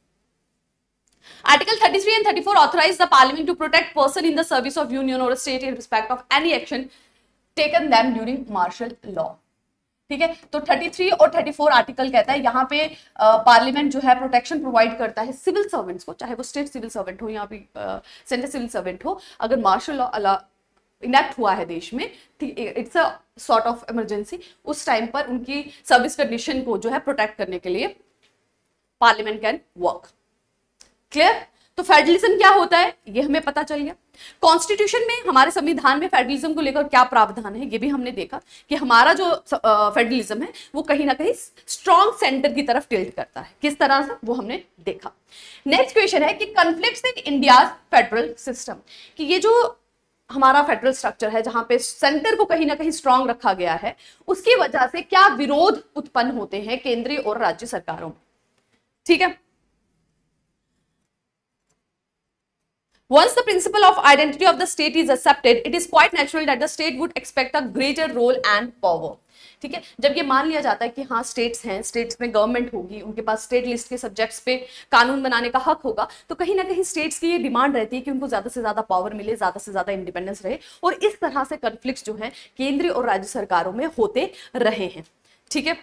Article 33 and 34 authorize the Parliament to protect person in the service of union or a state in respect of any action taken them during martial law, ठीक है। तो 33 और 34 आर्टिकल कहता है यहाँ पे पार्लियामेंट जो है प्रोटेक्शन प्रोवाइड करता है सिविल सर्वेंट्स को, चाहे वो स्टेट सिविल सर्वेंट हो या फिर सेंट्रल सिविल सर्वेंट हो। अगर मार्शल लॉ इनेक्ट हुआ है देश में, it's a sort of emergency, उस टाइम पर उनकी सर्विस कंडीशन को जो है प्रोटेक्ट करने के लिए पार्लियामेंट कैन वर्क। क्लियर? तो फेडरलिज्म क्या होता है ये हमें पता चल गया। कॉन्स्टिट्यूशन में, हमारे संविधान में फेडरलिज्म को लेकर क्या प्रावधान है, ये भी हमने देखा कि हमारा जो फेडरलिज्म है वो कहीं ना कहीं स्ट्रॉन्ग सेंटर की तरफ टिल्ट करता है। किस तरह से, वो हमने देखा। नेक्स्ट क्वेश्चन है कि conflicts in India federal system, कि ये जो हमारा फेडरल स्ट्रक्चर है जहां पे सेंटर को कहीं ना कहीं स्ट्रांग रखा गया है, उसकी वजह से क्या विरोध उत्पन्न होते हैं केंद्रीय और राज्य सरकारों में। ठीक है, Once the principle of identity of the state is accepted, it is quite natural that the state would expect a greater role and power. ठीक है, जब ये मान लिया जाता है कि हाँ स्टेट्स हैं, स्टेट्स में गवर्नमेंट होगी, उनके पास स्टेट लिस्ट के सब्जेक्ट्स पे कानून बनाने का हक होगा, तो कहीं ना कहीं स्टेट्स की ये डिमांड रहती है कि उनको ज्यादा से ज्यादा पावर मिले, ज्यादा से ज्यादा इंडिपेंडेंस रहे, और इस तरह से कॉन्फ्लिक्ट्स जो है केंद्रीय और राज्य सरकारों में होते रहे हैं। ठीक है,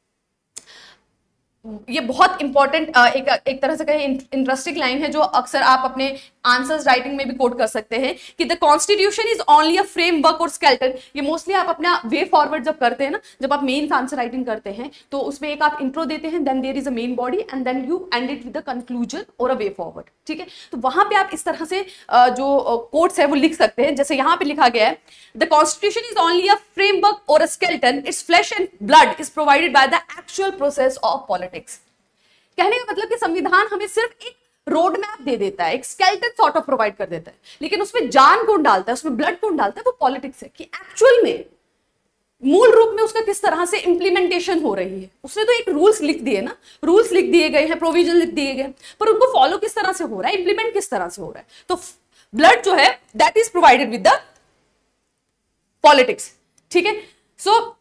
ये बहुत इंपॉर्टेंट एक तरह से कहें इंटरेस्टिंग लाइन है जो अक्सर आप अपने आंसर्स राइटिंग में भी कोट कर सकते हैं कि the constitution is only a framework और स्केलेटन। ये मोस्टली आप अपना वे फॉरवर्ड जब करते हैं ना, जब आप मेन आंसर राइटिंग करते हैं तो उसमें एक आप इंट्रो देते हैं, then there is a main body and then you end it with the conclusion और अ वे फॉरवर्ड। ठीक है, तो वहां पे आप इस तरह से जो कोट्स है वो लिख सकते हैं, जैसे यहां पे लिखा गया है the constitution is only a framework और a skeleton, its flesh and blood is provided by the actual process of politics. कहने का मतलब कि संविधान हमें सिर्फ एक रोड मैप दे देता है, एक स्केलेटन सॉर्ट ऑफ प्रोवाइड कर देता है, लेकिन उसमें जान कौन डालता है, उसमें ब्लड कौन डालता है, वो पॉलिटिक्स है कि एक्चुअल में मूल रूप में उसका किस तरह से इंप्लीमेंटेशन हो रही है। उसने तो एक रूल्स लिख दिए ना, रूल्स लिख दिए गए हैं, प्रोविजन लिख दिए गए, पर उनको फॉलो किस तरह से हो रहा है, इंप्लीमेंट किस तरह से हो रहा है। तो ब्लड जो है that is provided with the politics. ठीक है, सो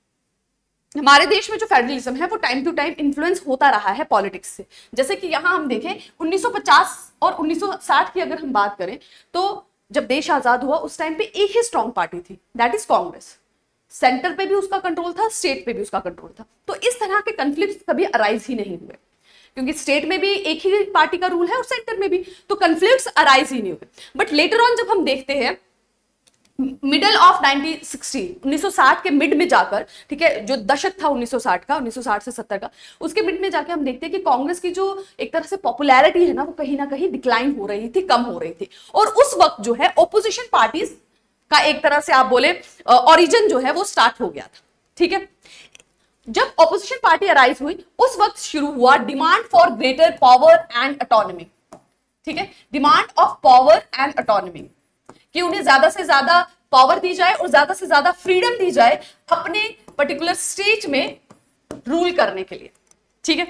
हमारे देश में जो फेडरलिज्म है वो टाइम टू टाइम इन्फ्लुएंस होता रहा है पॉलिटिक्स से। जैसे कि यहां हम देखें 1950 और 1960 की अगर हम बात करें तो जब देश आजाद हुआ उस टाइम पे एक ही स्ट्रॉन्ग पार्टी थी, दैट इज कांग्रेस। सेंटर पे भी उसका कंट्रोल था, स्टेट पे भी उसका कंट्रोल था। तो इस तरह के कन्फ्लिक्ट कभी अराइज ही नहीं हुए, क्योंकि स्टेट में भी एक ही पार्टी का रूल है और सेंटर में भी, तो कन्फ्लिक्ट्स अराइज ही नहीं हुए। बट लेटर ऑन जब हम देखते हैं मिडल ऑफ 1960 के मिड में जाकर, ठीक है, जो दशक था 1960 का, 1960 से 70 का, उसके मिड में जाके हम देखते हैं कि कांग्रेस की जो एक तरह से पॉपुलैरिटी है ना वो कहीं ना कहीं डिक्लाइन हो रही थी, कम हो रही थी। और उस वक्त जो है ओपोजिशन पार्टीज का एक तरह से आप बोले ओरिजिन जो है वो स्टार्ट हो गया था। ठीक है, जब ऑपोजिशन पार्टी अराइज हुई उस वक्त शुरू हुआ demand for greater power and autonomy. ठीक है, demand of power and autonomy, कि उन्हें ज्यादा से ज्यादा पावर दी जाए और ज्यादा से ज्यादा फ्रीडम दी जाए अपने पर्टिकुलर स्टेट में रूल करने के लिए। ठीक है,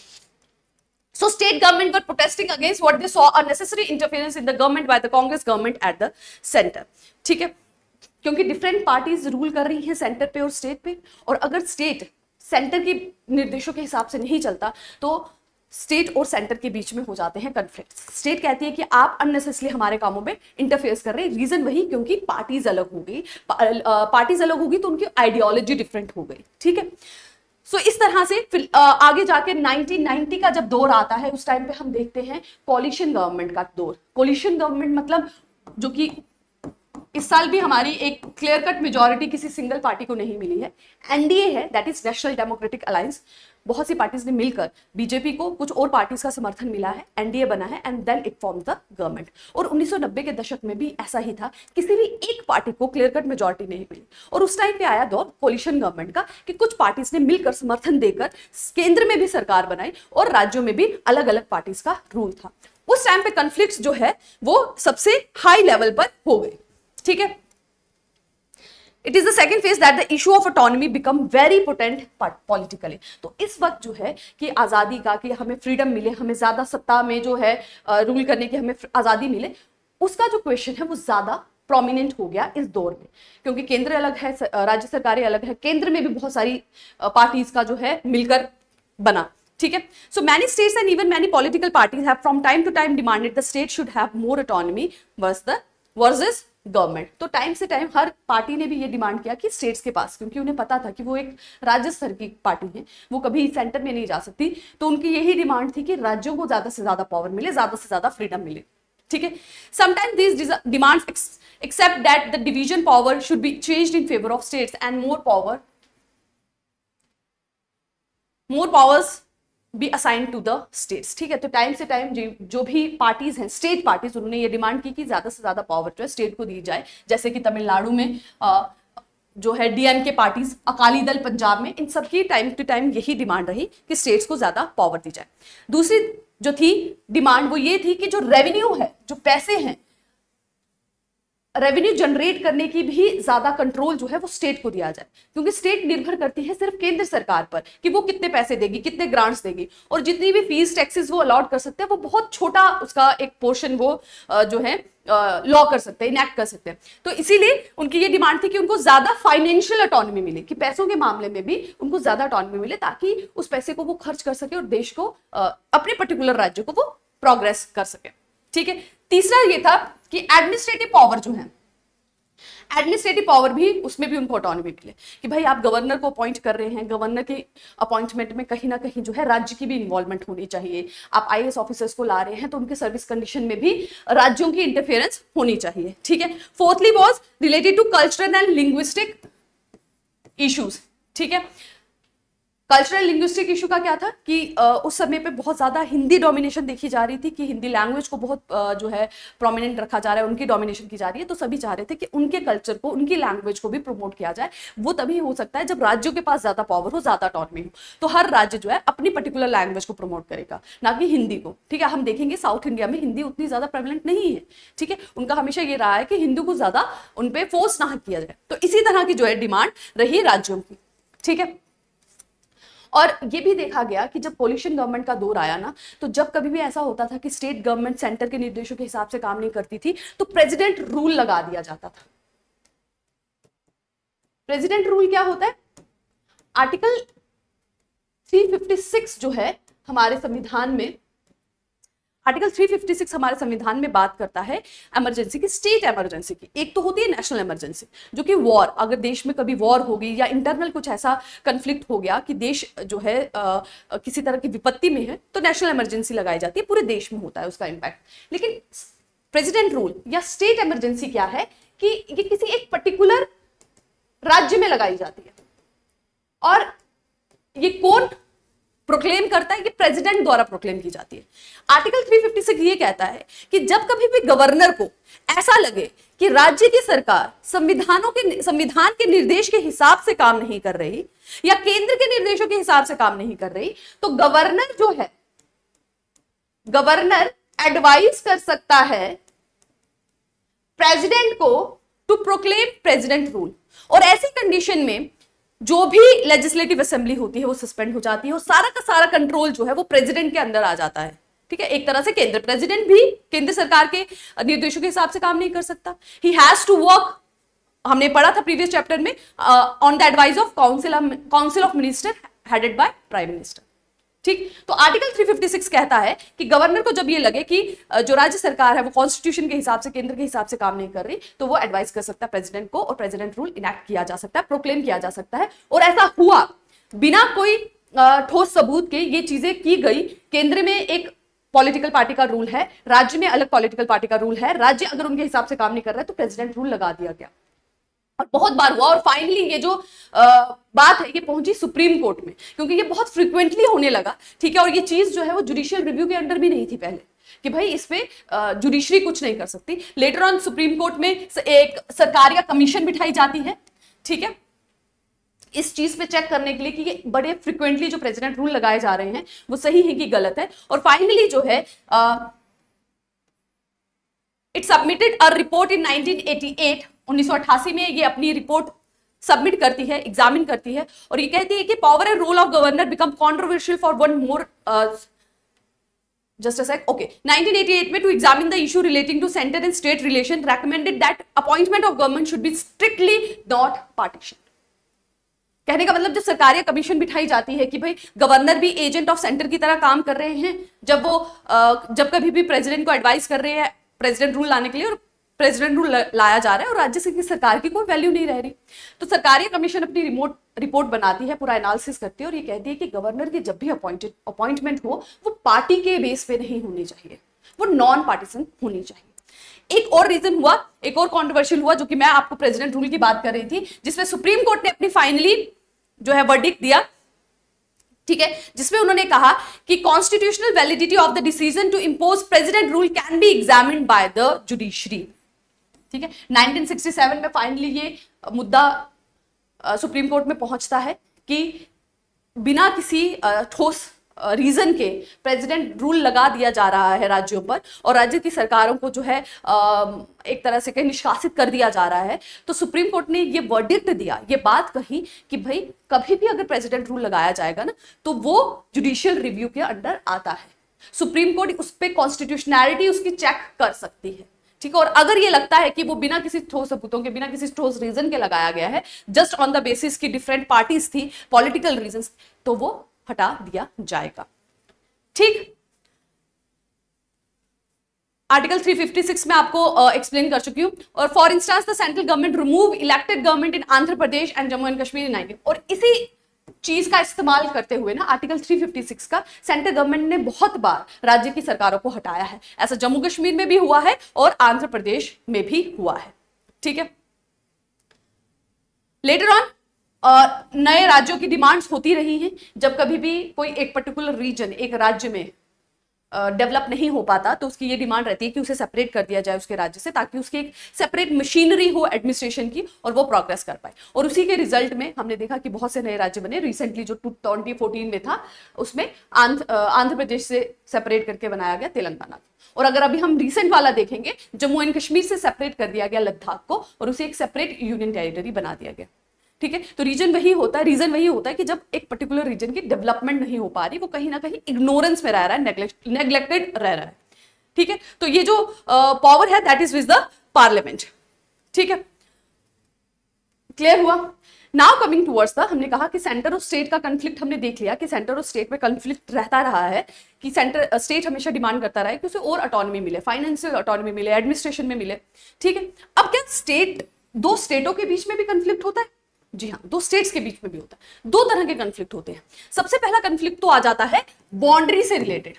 so state government were protesting against what they saw a necessary interference in the government by the Congress government at the centre. ठीक है, क्योंकि डिफरेंट पार्टीज रूल कर रही हैं सेंटर पे और स्टेट पे, और अगर स्टेट सेंटर के निर्देशों के हिसाब से नहीं चलता तो स्टेट और सेंटर के बीच में हो जाते हैं कन्फ्लिक्ट। स्टेट कहती है कि आप अननेसेसरी हमारे कामों में इंटरफेयर कर रहे हैं, रीजन वही क्योंकि पार्टीज अलग हो गई, पार्टीज अलग होगी तो उनकी आइडियोलॉजी डिफरेंट हो गई। ठीक है, सो इस तरह से फिर आगे जाके 1990 का जब दौर आता है उस टाइम पे हम देखते हैं कोलिशन गवर्नमेंट का दौर। कोलिशन गवर्नमेंट मतलब जो कि इस साल भी हमारी एक क्लियर कट मेजॉरिटी किसी सिंगल पार्टी को नहीं मिली है, एनडीए है, that is national democratic alliance. बहुत सी पार्टीज ने मिलकर, बीजेपी को कुछ और पार्टीज का समर्थन मिला है, एनडीए बना है and then it form the government. और 1990 के दशक में भी ऐसा ही था, किसी भी एक पार्टी को क्लियर कट मेजॉरिटी नहीं मिली, और उस टाइम पे आया दौर कोलिशन गवर्नमेंट का कि कुछ पार्टीज ने मिलकर समर्थन देकर केंद्र में भी सरकार बनाई और राज्यों में भी अलग अलग पार्टीज का रूल था। उस टाइम पे कॉन्फ्लिक्ट्स जो है वो सबसे हाई लेवल पर हो गए। ठीक है, it is the second phase that the issue of autonomy become very potent politically. तो इस वक्त जो है कि आजादी का, कि हमें फ्रीडम मिले, हमें ज्यादा सत्ता में जो है रूल करने की हमें आजादी मिले, उसका जो क्वेश्चन है वो ज्यादा प्रोमिनेंट हो गया इस दौर में, क्योंकि केंद्र अलग है, राज्य सरकारें अलग है, केंद्र में भी बहुत सारी पार्टीज का जो है मिलकर बना। ठीक है, so many states and even many political parties have from time to time demanded the state should have more autonomy versus government. तो टाइम से टाइम हर पार्टी ने भी ये डिमांड किया कि स्टेट्स के पास, क्योंकि उन्हें पता था कि वो एक राज्य स्तर की पार्टी है, वो कभी सेंटर में नहीं जा सकती, तो उनकी यही डिमांड थी कि राज्यों को ज्यादा से ज्यादा पावर मिले, ज्यादा से ज्यादा फ्रीडम मिले। ठीक है, sometimes these demands except that the division power should be changed in favour of states and more powers be assign to the states. ठीक है, तो टाइम से टाइम जो भी पार्टीज हैं, स्टेट पार्टीज, उन्होंने ये डिमांड की कि ज्यादा से ज्यादा पावर जो है स्टेट को दी जाए। जैसे कि तमिलनाडु में जो है डीएमके पार्टीज, अकाली दल पंजाब में, इन सबकी टाइम टू टाइम यही डिमांड रही कि स्टेट्स को ज्यादा पावर दी जाए। दूसरी जो थी डिमांड वो ये थी कि जो रेवेन्यू है, जो पैसे हैं, रेवेन्यू जनरेट करने की भी ज्यादा कंट्रोल जो है वो स्टेट को दिया जाए, क्योंकि स्टेट निर्भर करती है सिर्फ केंद्र सरकार पर कि वो कितने पैसे देगी, कितने ग्रांट्स देगी, और जितनी भी फीस टैक्सेस वो अलॉट कर सकते हैं वो बहुत छोटा उसका एक पोर्शन वो जो है लॉ कर सकते हैं, इनैक्ट कर सकते हैं। तो इसीलिए उनकी ये डिमांड थी कि उनको ज्यादा फाइनेंशियल ऑटोनॉमी मिले, कि पैसों के मामले में भी उनको ज्यादा ऑटोनॉमी मिले, ताकि उस पैसे को वो खर्च कर सके और देश को अपने पर्टिकुलर राज्य को वो प्रोग्रेस कर सके। ठीक है, तीसरा ये था कि एडमिनिस्ट्रेटिव पावर जो है, एडमिनिस्ट्रेटिव पावर भी, उसमें भी उनको ऑटोनॉमी मिले कि भाई आप गवर्नर को अपॉइंट कर रहे हैं, गवर्नर की अपॉइंटमेंट में कहीं ना कहीं जो है राज्य की भी इन्वॉल्वमेंट होनी चाहिए। आप आईएएस ऑफिसर्स को ला रहे हैं तो उनके सर्विस कंडीशन में भी राज्यों की इंटरफेरेंस होनी चाहिए। ठीक है, fourthly was related to cultural and linguistic issues. ठीक है, कल्चरल लिंग्विस्टिक इशू का क्या था कि उस समय पे बहुत ज्यादा हिंदी डोमिनेशन देखी जा रही थी, कि हिंदी लैंग्वेज को बहुत जो है प्रोमिनेंट रखा जा रहा है, उनकी डोमिनेशन की जा रही है। तो सभी चाह रहे थे कि उनके कल्चर को, उनकी लैंग्वेज को भी प्रमोट किया जाए। वो तभी हो सकता है जब राज्यों के पास ज्यादा पावर हो, ज्यादा ऑटोनॉमी हो, तो हर राज्य जो है अपनी पर्टिकुलर लैंग्वेज को प्रमोट करेगा, ना कि हिंदी को। ठीक है, हम देखेंगे साउथ इंडिया में हिंदी उतनी ज्यादा प्रेवलेंट नहीं है। ठीक है, उनका हमेशा ये रहा है कि हिंदी को ज्यादा उनपे फोर्स ना किया जाए। तो इसी तरह की जो है डिमांड रही राज्यों की। ठीक है, और ये भी देखा गया कि जब कोलिशन गवर्नमेंट का दौर आया ना, तो जब कभी भी ऐसा होता था कि स्टेट गवर्नमेंट सेंटर के निर्देशों के हिसाब से काम नहीं करती थी, तो प्रेसिडेंट रूल लगा दिया जाता था। प्रेसिडेंट रूल क्या होता है? आर्टिकल 356 जो है हमारे संविधान में, आर्टिकल 356 हमारे संविधान में बात करता है इमरजेंसी की, स्टेट इमरजेंसी की। एक तो होती है नेशनल इमरजेंसी, जो कि वॉर, अगर देश में कभी वॉर हो गई या इंटरनल कुछ ऐसा कंफ्लिक्ट हो गया कि देश जो है किसी तरह की विपत्ति में है, तो नेशनल इमरजेंसी लगाई जाती है, पूरे देश में होता है उसका इम्पैक्ट। लेकिन प्रेसिडेंट रूल या स्टेट इमरजेंसी क्या है कि ये किसी एक पर्टिकुलर राज्य में लगाई जाती है, और ये कौन प्रोक्लेम करता है? कि प्रेसिडेंट द्वारा प्रोक्लेम की जाती है। आर्टिकल 356 ये कहता है कि जब कभी भी गवर्नर को ऐसा लगे कि राज्य की सरकार संविधान के निर्देश के हिसाब से काम नहीं कर रही या केंद्र के निर्देशों के हिसाब से काम नहीं कर रही, तो गवर्नर जो है, गवर्नर एडवाइस कर सकता है प्रेसिडेंट को टू प्रोक्लेम प्रेसिडेंट रूल। और ऐसी कंडीशन में जो भी लेजिस्लेटिव असेंबली होती है वो सस्पेंड हो जाती है, और सारा का सारा कंट्रोल जो है वो प्रेसिडेंट के अंदर आ जाता है। ठीक है, एक तरह से केंद्र प्रेसिडेंट भी केंद्र सरकार के निर्देशों के हिसाब से काम नहीं कर सकता। ही हैज टू वर्क, हमने पढ़ा था प्रीवियस चैप्टर में, on the advice of council of minister headed by prime minister. ठीक, तो आर्टिकल 356 कहता है कि गवर्नर को जब ये लगे कि जो राज्य सरकार है वो कॉन्स्टिट्यूशन के हिसाब से, केंद्र के हिसाब से काम नहीं कर रही, तो वो एडवाइस कर सकता है प्रेसिडेंट को, और प्रेसिडेंट रूल इनैक्ट किया जा सकता है, प्रोक्लेम किया जा सकता है। और ऐसा हुआ बिना कोई ठोस सबूत के, ये चीजें की गई। केंद्र में एक पॉलिटिकल पार्टी का रूल है, राज्य में अलग पॉलिटिकल पार्टी का रूल है, राज्य अगर उनके हिसाब से काम नहीं कर रहा है तो प्रेसिडेंट रूल लगा दिया गया, और बहुत बार हुआ। और फाइनली ये जो बात है ये पहुंची सुप्रीम कोर्ट में, क्योंकि ये बहुत फ्रिक्वेंटली होने लगा। ठीक है, और ये चीज जो है वो जुडिशियल रिव्यू के अंडर भी नहीं थी पहले, कि भाई इस पे जुडिशरी कुछ नहीं कर सकती। लेटर ऑन सुप्रीम कोर्ट में एक सरकारिया कमीशन बिठाई जाती है, ठीक है, इस चीज पे चेक करने के लिए कि ये बड़े फ्रिक्वेंटली जो प्रेसिडेंट रूल लगाए जा रहे हैं वो सही है कि गलत है। और फाइनली जो है it submitted a report in 1988, 1988 में ये अपनी रिपोर्ट सबमिट करती है, एग्जामिन करती है, और ये कहती है कि power and role of governor become controversial for one more, just a sec, okay, 1988 में to examine the issue relating to center and state relation recommended that appointment of government should be strictly not partition। कहने का मतलब जब सरकारी commission बिठाई जाती है कि भाई गवर्नर भी एजेंट ऑफ सेंटर की तरह काम कर रहे हैं, जब वो जब कभी भी प्रेसिडेंट को एडवाइस कर रहे हैं प्रेसिडेंट रूल लाने के लिए, और प्रेसिडेंट रूल लाया जा रहा है और राज्य की सरकार की कोई वैल्यू नहीं रह रही, तो सरकारी कमीशन अपनी रिपोर्ट बनाती है, पूरा एनालिसिस करती है, और ये कहती है कि गवर्नर की जब भी अपॉइंटमेंट हो वो पार्टी के बेस पे नहीं होनी चाहिए, वो नॉन पार्टीसन होनी चाहिए। एक और रीजन हुआ, एक और कॉन्ट्रोवर्शियल हुआ, जो कि मैं आपको प्रेसिडेंट रूल की बात कर रही थी, जिसमें सुप्रीम कोर्ट ने अपनी फाइनली जो है वर्डिक्ट दिया ठीक है, जिसमें उन्होंने कहा कि constitutional validity of the decision to impose president rule can be examined by the judiciary. ठीक है, 1967 में फाइनली ये मुद्दा सुप्रीम कोर्ट में पहुंचता है कि बिना किसी ठोस रीजन के प्रेसिडेंट रूल लगा दिया जा रहा है राज्यों पर, और राज्य की सरकारों को जो है एक तरह से कहीं निष्कासित कर दिया जा रहा है। तो सुप्रीम कोर्ट ने ये वर्डिक्ट दिया, ये बात कही कि भाई कभी भी अगर प्रेसिडेंट रूल लगाया जाएगा ना तो वो जुडिशियल रिव्यू के अंडर आता है। सुप्रीम कोर्ट उस पर कॉन्स्टिट्यूशनैलिटी उसकी चेक कर सकती है। ठीक है, और अगर ये लगता है कि वो बिना किसी ठोस सबूतों के, बिना किसी ठोस रीजन के लगाया गया है, जस्ट ऑन द बेसिस की डिफरेंट पार्टीज थी, पॉलिटिकल रीजंस, तो वो हटा दिया जाएगा। ठीक, आर्टिकल 356 में आपको एक्सप्लेन कर चुकी हूं। और for instance the central government remove elected government in Andhra Pradesh and Jammu and Kashmir in 19, और इसी चीज का इस्तेमाल करते हुए ना आर्टिकल 356 का सेंट्रल गवर्नमेंट ने बहुत बार राज्य की सरकारों को हटाया है। ऐसा जम्मू कश्मीर में भी हुआ है और आंध्र प्रदेश में भी हुआ है। ठीक है, लेटर ऑन नए राज्यों की डिमांड्स होती रही हैं। जब कभी भी कोई एक पर्टिकुलर रीजन एक राज्य में डेवलप नहीं हो पाता तो उसकी ये डिमांड रहती है कि उसे सेपरेट कर दिया जाए उसके राज्य से, ताकि उसकी एक सेपरेट मशीनरी हो एडमिनिस्ट्रेशन की और वो प्रोग्रेस कर पाए। और उसी के रिजल्ट में हमने देखा कि बहुत से नए राज्य बने। रिसेंटली जो 2014 में था उसमें आंध्र प्रदेश से सेपरेट करके बनाया गया तेलंगाना। और अगर अभी हम रिसेंट वाला देखेंगे, जम्मू एंड कश्मीर से सेपरेट कर दिया गया लद्दाख को और उसे एक सेपरेट यूनियन टेरिटरी बना दिया गया। ठीक है, तो रीजन वही होता है कि जब एक पर्टिकुलर रीजन की डेवलपमेंट नहीं हो पा रही, वो कहीं ना कहीं इग्नोरेंस में रह रहा है, नेग्लेक्टेड रह रहा है। ठीक है, तो ये जो पावर है that is with the parliament. ठीक है, क्लियर हुआ। नाउ कमिंग टुवर्ड्स द, हमने कहा कि सेंटर और स्टेट का कंफ्लिक्ट हमने देख लिया कि सेंटर और स्टेट में कंफ्लिक्ट रहता रहा है कि स्टेट हमेशा डिमांड करता रहा है कि उसे और ऑटोनॉमी मिले, फाइनेंशियल ऑटोनॉमी मिले, एडमिनिस्ट्रेशन में मिले। ठीक है, अब क्या दो स्टेटों के बीच में भी कंफ्लिक्ट होता है? जी हाँ, दो स्टेट्स के बीच में भी होता है। दो तरह के कंफ्लिक्ट होते हैं। सबसे पहला कंफ्लिक्ट तो आ जाता है बाउंड्री से रिलेटेड।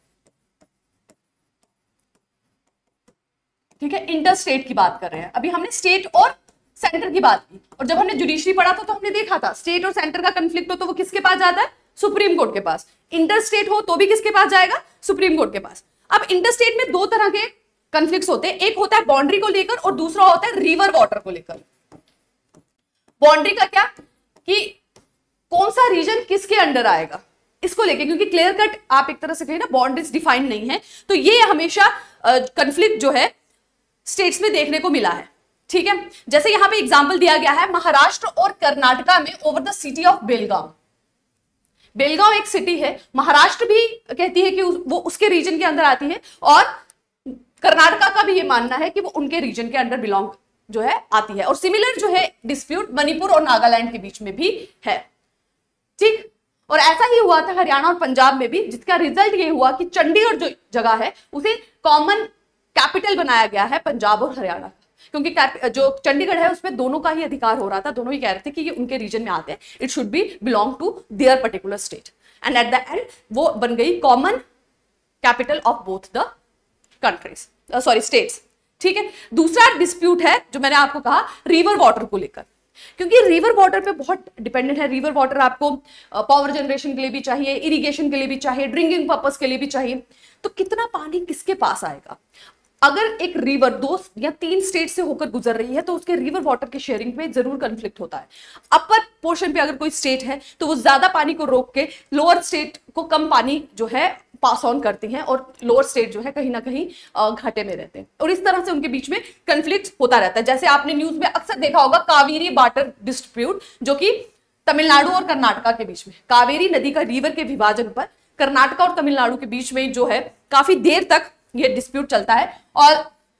ठीक है, इंटर स्टेट की बात कर रहे हैं। अभी हमने स्टेट और सेंटर की बात की, और जब हमने जुडिशरी पढ़ा था तो हमने देखा था स्टेट और सेंटर का कंफ्लिक्ट हो तो वो किसके पास जाता है? सुप्रीम कोर्ट के पास। इंटर स्टेट हो तो भी किसके पास जाएगा? सुप्रीम कोर्ट के पास। अब इंटर स्टेट में दो तरह के कंफ्लिक्ट्स होते हैं, एक होता है बाउंड्री को लेकर और दूसरा होता है रिवर वाटर को लेकर। बाउंड्री का क्या कि कौन सा रीजन किसके अंडर आएगा इसको लेके, क्योंकि क्लियर कट आप एक तरह से कहें ना बाउंड्रीज डिफाइंड नहीं है, तो ये हमेशा कंफ्लिक्ट जो है स्टेट्स में देखने को मिला है। ठीक है, जैसे यहां पे एग्जांपल दिया गया है महाराष्ट्र और कर्नाटका में over the city of Belgaum. Belgaum एक सिटी है, महाराष्ट्र भी कहती है कि वो उसके रीजन के अंदर आती है, और कर्नाटका का भी ये मानना है कि वो उनके रीजन के अंडर बिलोंग जो है आती है। और सिमिलर जो है डिस्प्यूट मणिपुर और नागालैंड के बीच में भी है। ठीक, और ऐसा ही हुआ था हरियाणा और पंजाब में भी, जिसका रिजल्ट ये हुआ कि चंडीगढ़ जो जगह है उसे कॉमन कैपिटल बनाया गया है पंजाब और हरियाणा का, क्योंकि जो चंडीगढ़ है उसमें दोनों का ही अधिकार हो रहा था। दोनों ही कह रहे थे कि ये उनके रीजन में आते हैं, it should be belong to their particular state, and at the end वो बन गई common capital of both the countries, sorry states. ठीक है, दूसरा डिस्प्यूट है जो मैंने आपको कहा रिवर वाटर को लेकर, क्योंकि रिवर वाटर पे बहुत डिपेंडेंट है। रिवर वाटर आपको पावर जनरेशन के लिए भी चाहिए, इरिगेशन के लिए भी चाहिए, ड्रिंकिंग पर्पस के लिए भी चाहिए। तो कितना पानी किसके पास आएगा? अगर एक रिवर 2 या 3 स्टेट से होकर गुजर रही है तो उसके रिवर वाटर के शेयरिंग पे जरूर कंफ्लिक्ट होता है। अपर पोर्शन पे अगर कोई स्टेट है तो वो ज्यादा पानी को रोक के लोअर स्टेट को कम पानी जो है पास ऑन करती हैं, और लोअर स्टेट जो है कहीं ना कहीं घाटे में रहते हैं, और इस तरह से उनके बीच में कंफ्लिक्ट होता रहता है। जैसे आपने न्यूज में अक्सर देखा होगा कावेरी वाटर डिस्प्यूट, जो कि तमिलनाडु और कर्नाटका के बीच में, कावेरी नदी का रिवर के विभाजन पर कर्नाटका और तमिलनाडु के बीच में जो है काफी देर तक ये डिस्प्यूट चलता है। और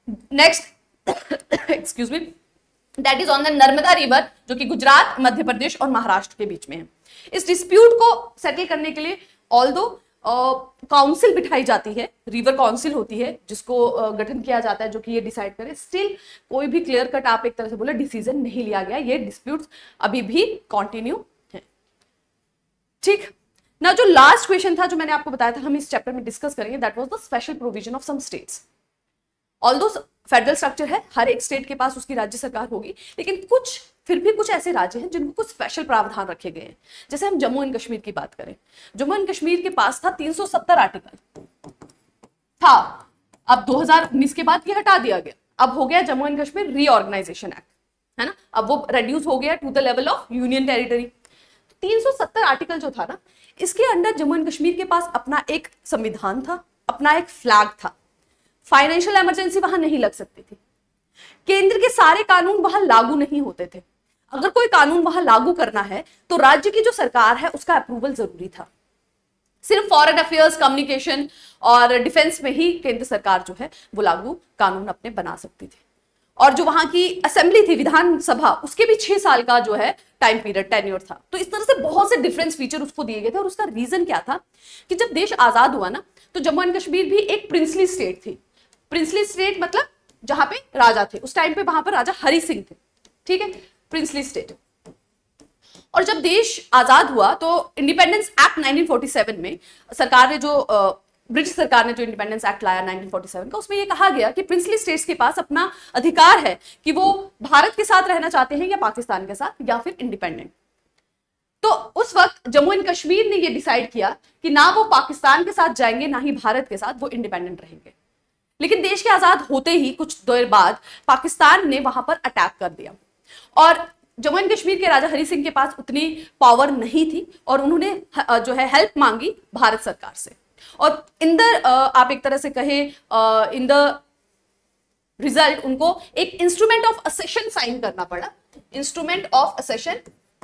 next excuse me, that is on the Narmada river, जो कि गुजरात, मध्य प्रदेश और महाराष्ट्र के बीच में है। इस डिस्प्यूट को सेटल करने के लिए ऑल्दो काउंसिल बिठाई जाती है, रिवर काउंसिल होती है जिसको गठन किया जाता है जो कि ये डिसाइड करे, स्टिल कोई भी क्लियर कट आप एक तरह से बोले डिसीजन नहीं लिया गया। ये डिस्प्यूट्स अभी भी कंटिन्यू है। ठीक ना, जो लास्ट क्वेश्चन था जो मैंने आपको बताया था हम इस चैप्टर में डिस्कस करेंगे, that was the special provision of some states. Although federal structure है, हर एक स्टेट के पास उसकी राज्य सरकार होगी, लेकिन फिर भी कुछ ऐसे राज्य हैं जिनको कुछ स्पेशल प्रावधान रखे गए हैं। जैसे हम जम्मू एंड कश्मीर की बात करें, जम्मू एंड कश्मीर के पास था 370 आर्टिकल था, अब 2019 के बाद ये हटा दिया गया, अब हो गया Jammu and Kashmir reorganisation act, है ना, अब वो रेड्यूस हो गया to the level of union territory. 370 article जो था ना, इसके अंडर जम्मू एंड कश्मीर के पास अपना एक संविधान था, अपना एक फ्लैग था, फाइनेंशियल इमरजेंसी वहां नहीं लग सकती थी, केंद्र के सारे कानून वहां लागू नहीं होते थे, अगर कोई कानून वहां लागू करना है तो राज्य की जो सरकार है उसका अप्रूवल जरूरी था। सिर्फ फॉरेन अफेयर्स, कम्युनिकेशन और डिफेंस में ही केंद्र सरकार जो है वो लागू कानून अपने बना सकती थी। और जो वहां की असेंबली थी, विधानसभा, उसके भी 6 साल का जो है टाइम पीरियड, टेन्योर था। तो इस तरह से बहुत से डिफरेंस फीचर उसको दिए गए थे। और उसका रीजन क्या था कि जब देश आजाद हुआ ना, तो जम्मू एंड कश्मीर भी एक प्रिंसली स्टेट थी। प्रिंसली स्टेट मतलब जहां पे राजा थे, उस टाइम पे वहां पर राजा हरि सिंह थे, ठीक है, प्रिंसली स्टेट। और जब देश आजाद हुआ तो इंडिपेंडेंस एक्ट 1947 में सरकार ने जो ब्रिटिश सरकार ने जो इंडिपेंडेंस एक्ट लाया 1947 का, उसमें ये कहा गया कि प्रिंसली स्टेट्स के पास अपना अधिकार है कि वो भारत के साथ रहना चाहते हैं या पाकिस्तान के साथ या फिर इंडिपेंडेंट। तो उस वक्त जम्मू एंड कश्मीर ने ये डिसाइड किया कि ना वो पाकिस्तान के साथ जाएंगे ना ही भारत के साथ, वो इंडिपेंडेंट रहेंगे। लेकिन देश के आजाद होते ही कुछ देर बाद पाकिस्तान ने वहां पर अटैक कर दिया और जम्मू एंड कश्मीर के राजा हरि सिंह के पास उतनी पावर नहीं थी और उन्होंने जो है हेल्प मांगी भारत सरकार से। और इन द आप एक तरह से कहे इन द रिजल्ट उनको एक इंस्ट्रूमेंट ऑफ असेशन साइन करना पड़ा। इंस्ट्रूमेंट ऑफ असेशन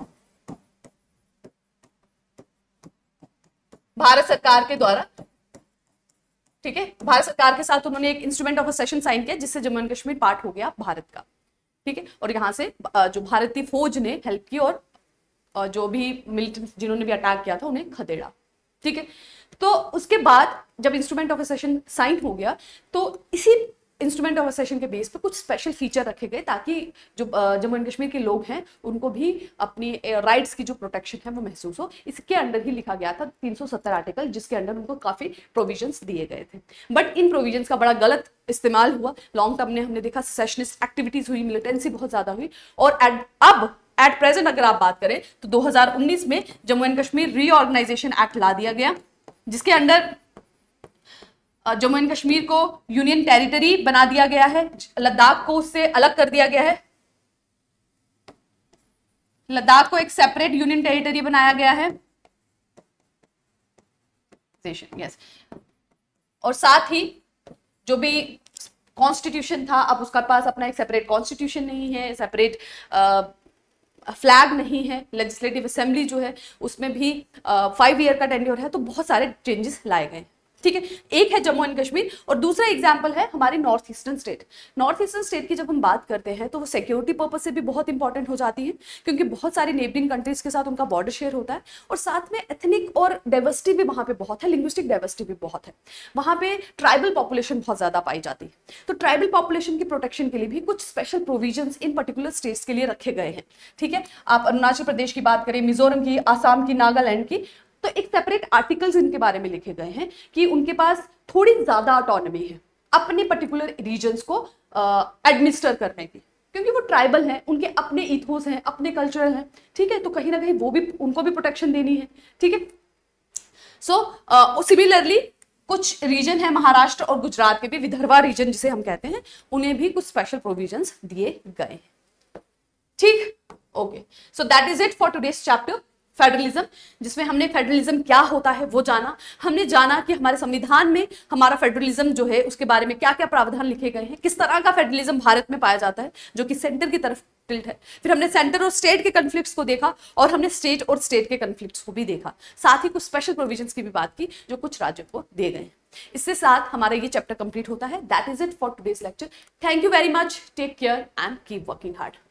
भारत सरकार के द्वारा, ठीक है, भारत सरकार के साथ उन्होंने एक इंस्ट्रूमेंट ऑफ असेशन साइन किया जिससे जम्मू एंड कश्मीर पार्ट हो गया भारत का, ठीक है। और यहां से जो भारतीय फौज ने हेल्प की और जो भी मिलिटेंट जिन्होंने भी अटैक किया था उन्हें खदेड़ा, ठीक है। तो उसके बाद जब इंस्ट्रूमेंट ऑफ असेशन साइन हो गया तो इसी इंस्ट्रूमेंट ऑफ असेशन के बेस पे कुछ स्पेशल फीचर रखे गए ताकि जो जम्मू एंड कश्मीर के लोग हैं उनको भी अपनी राइट्स की जो प्रोटेक्शन है वो महसूस हो। इसके अंडर ही लिखा गया था 370 आर्टिकल, जिसके अंडर उनको काफी प्रोविजंस दिए गए थे। बट इन प्रोविजंस का बड़ा गलत इस्तेमाल हुआ। लॉन्ग टर्म में हमने देखा सेशनिस्ट एक्टिविटीज हुई, मिलिटेंसी बहुत ज्यादा हुई। और एट प्रेजेंट अगर आप बात करें तो 2019 में Jammu and Kashmir reorganisation act ला दिया गया, जिसके अंडर जम्मू एंड कश्मीर को यूनियन टेरिटरी बना दिया गया है, लद्दाख को उससे अलग कर दिया गया है, लद्दाख को एक सेपरेट यूनियन टेरिटरी बनाया गया है, यस। और साथ ही जो भी कॉन्स्टिट्यूशन था, अब उसका पास अपना एक सेपरेट कॉन्स्टिट्यूशन नहीं है, सेपरेट फ्लैग नहीं है, लेजिस्लेटिव असेंबली जो है उसमें भी 5 ईयर का टेन्योर है। तो बहुत सारे चेंजेस लाए गए, ठीक है। एक है जम्मू एंड कश्मीर और दूसरा एग्जांपल है हमारी north eastern state. North eastern state की जब हम बात करते हैं तो वो सिक्योरिटी पर्पस से भी बहुत इंपॉर्टेंट हो जाती है, क्योंकि बहुत सारी नेबरिंग कंट्रीज के साथ उनका बॉर्डर शेयर होता है और साथ में एथनिक और डाइवर्सिटी भी वहां पे बहुत है, लिंग्विस्टिक डाइवर्सिटी भी बहुत है। वहां पे ट्राइबल पॉपुलेशन बहुत ज्यादा पाई जाती है। तो ट्राइबल पॉपुलेशन की प्रोटेक्शन के लिए भी कुछ स्पेशल प्रोविजंस इन पर्टिकुलर स्टेट्स के लिए रखे गए हैं, ठीक है। आप अरुणाचल प्रदेश की बात करें, मिजोरम की, आसाम की, नागालैंड की, तो एक सेपरेट आर्टिकल्स इनके बारे में लिखे गए हैं कि उनके पास थोड़ी ज्यादा ऑटोनॉमी है अपने पर्टिकुलर रीजन्स को एडमिनिस्टर करने की, क्योंकि वो ट्राइबल हैं, उनके अपने इथोस हैं, अपने कल्चरल हैं, ठीक है। तो कहीं ना कहीं वो भी उनको भी प्रोटेक्शन देनी है, ठीक है। सो सिमिलरली कुछ रीजन है महाराष्ट्र और गुजरात के भी, विदर्भा रीजन जिसे हम कहते हैं, उन्हें भी कुछ स्पेशल प्रोविजंस दिए गए हैं, ठीक। Okay, so that is it for today's chapter federalism, जिसमें हमने फेडरलिज्म क्या होता है वो जाना। हमने जाना कि हमारे संविधान में हमारा फेडरलिज्म जो है उसके बारे में क्या क्या प्रावधान लिखे गए हैं, किस तरह का फेडरलिज्म भारत में पाया जाता है जो कि सेंटर की तरफ टिल्ट है। फिर हमने सेंटर और स्टेट के कन्फ्लिक्ट्स को देखा और हमने स्टेट और स्टेट के कन्फ्लिक्ट्स को भी देखा। साथ ही कुछ स्पेशल प्रोविजंस की भी बात की जो कुछ राज्यों को दिए गए हैं। इससे साथ हमारा ये चैप्टर कंप्लीट होता है। That is it for today's lecture. Thank you very much, take care and keep working hard.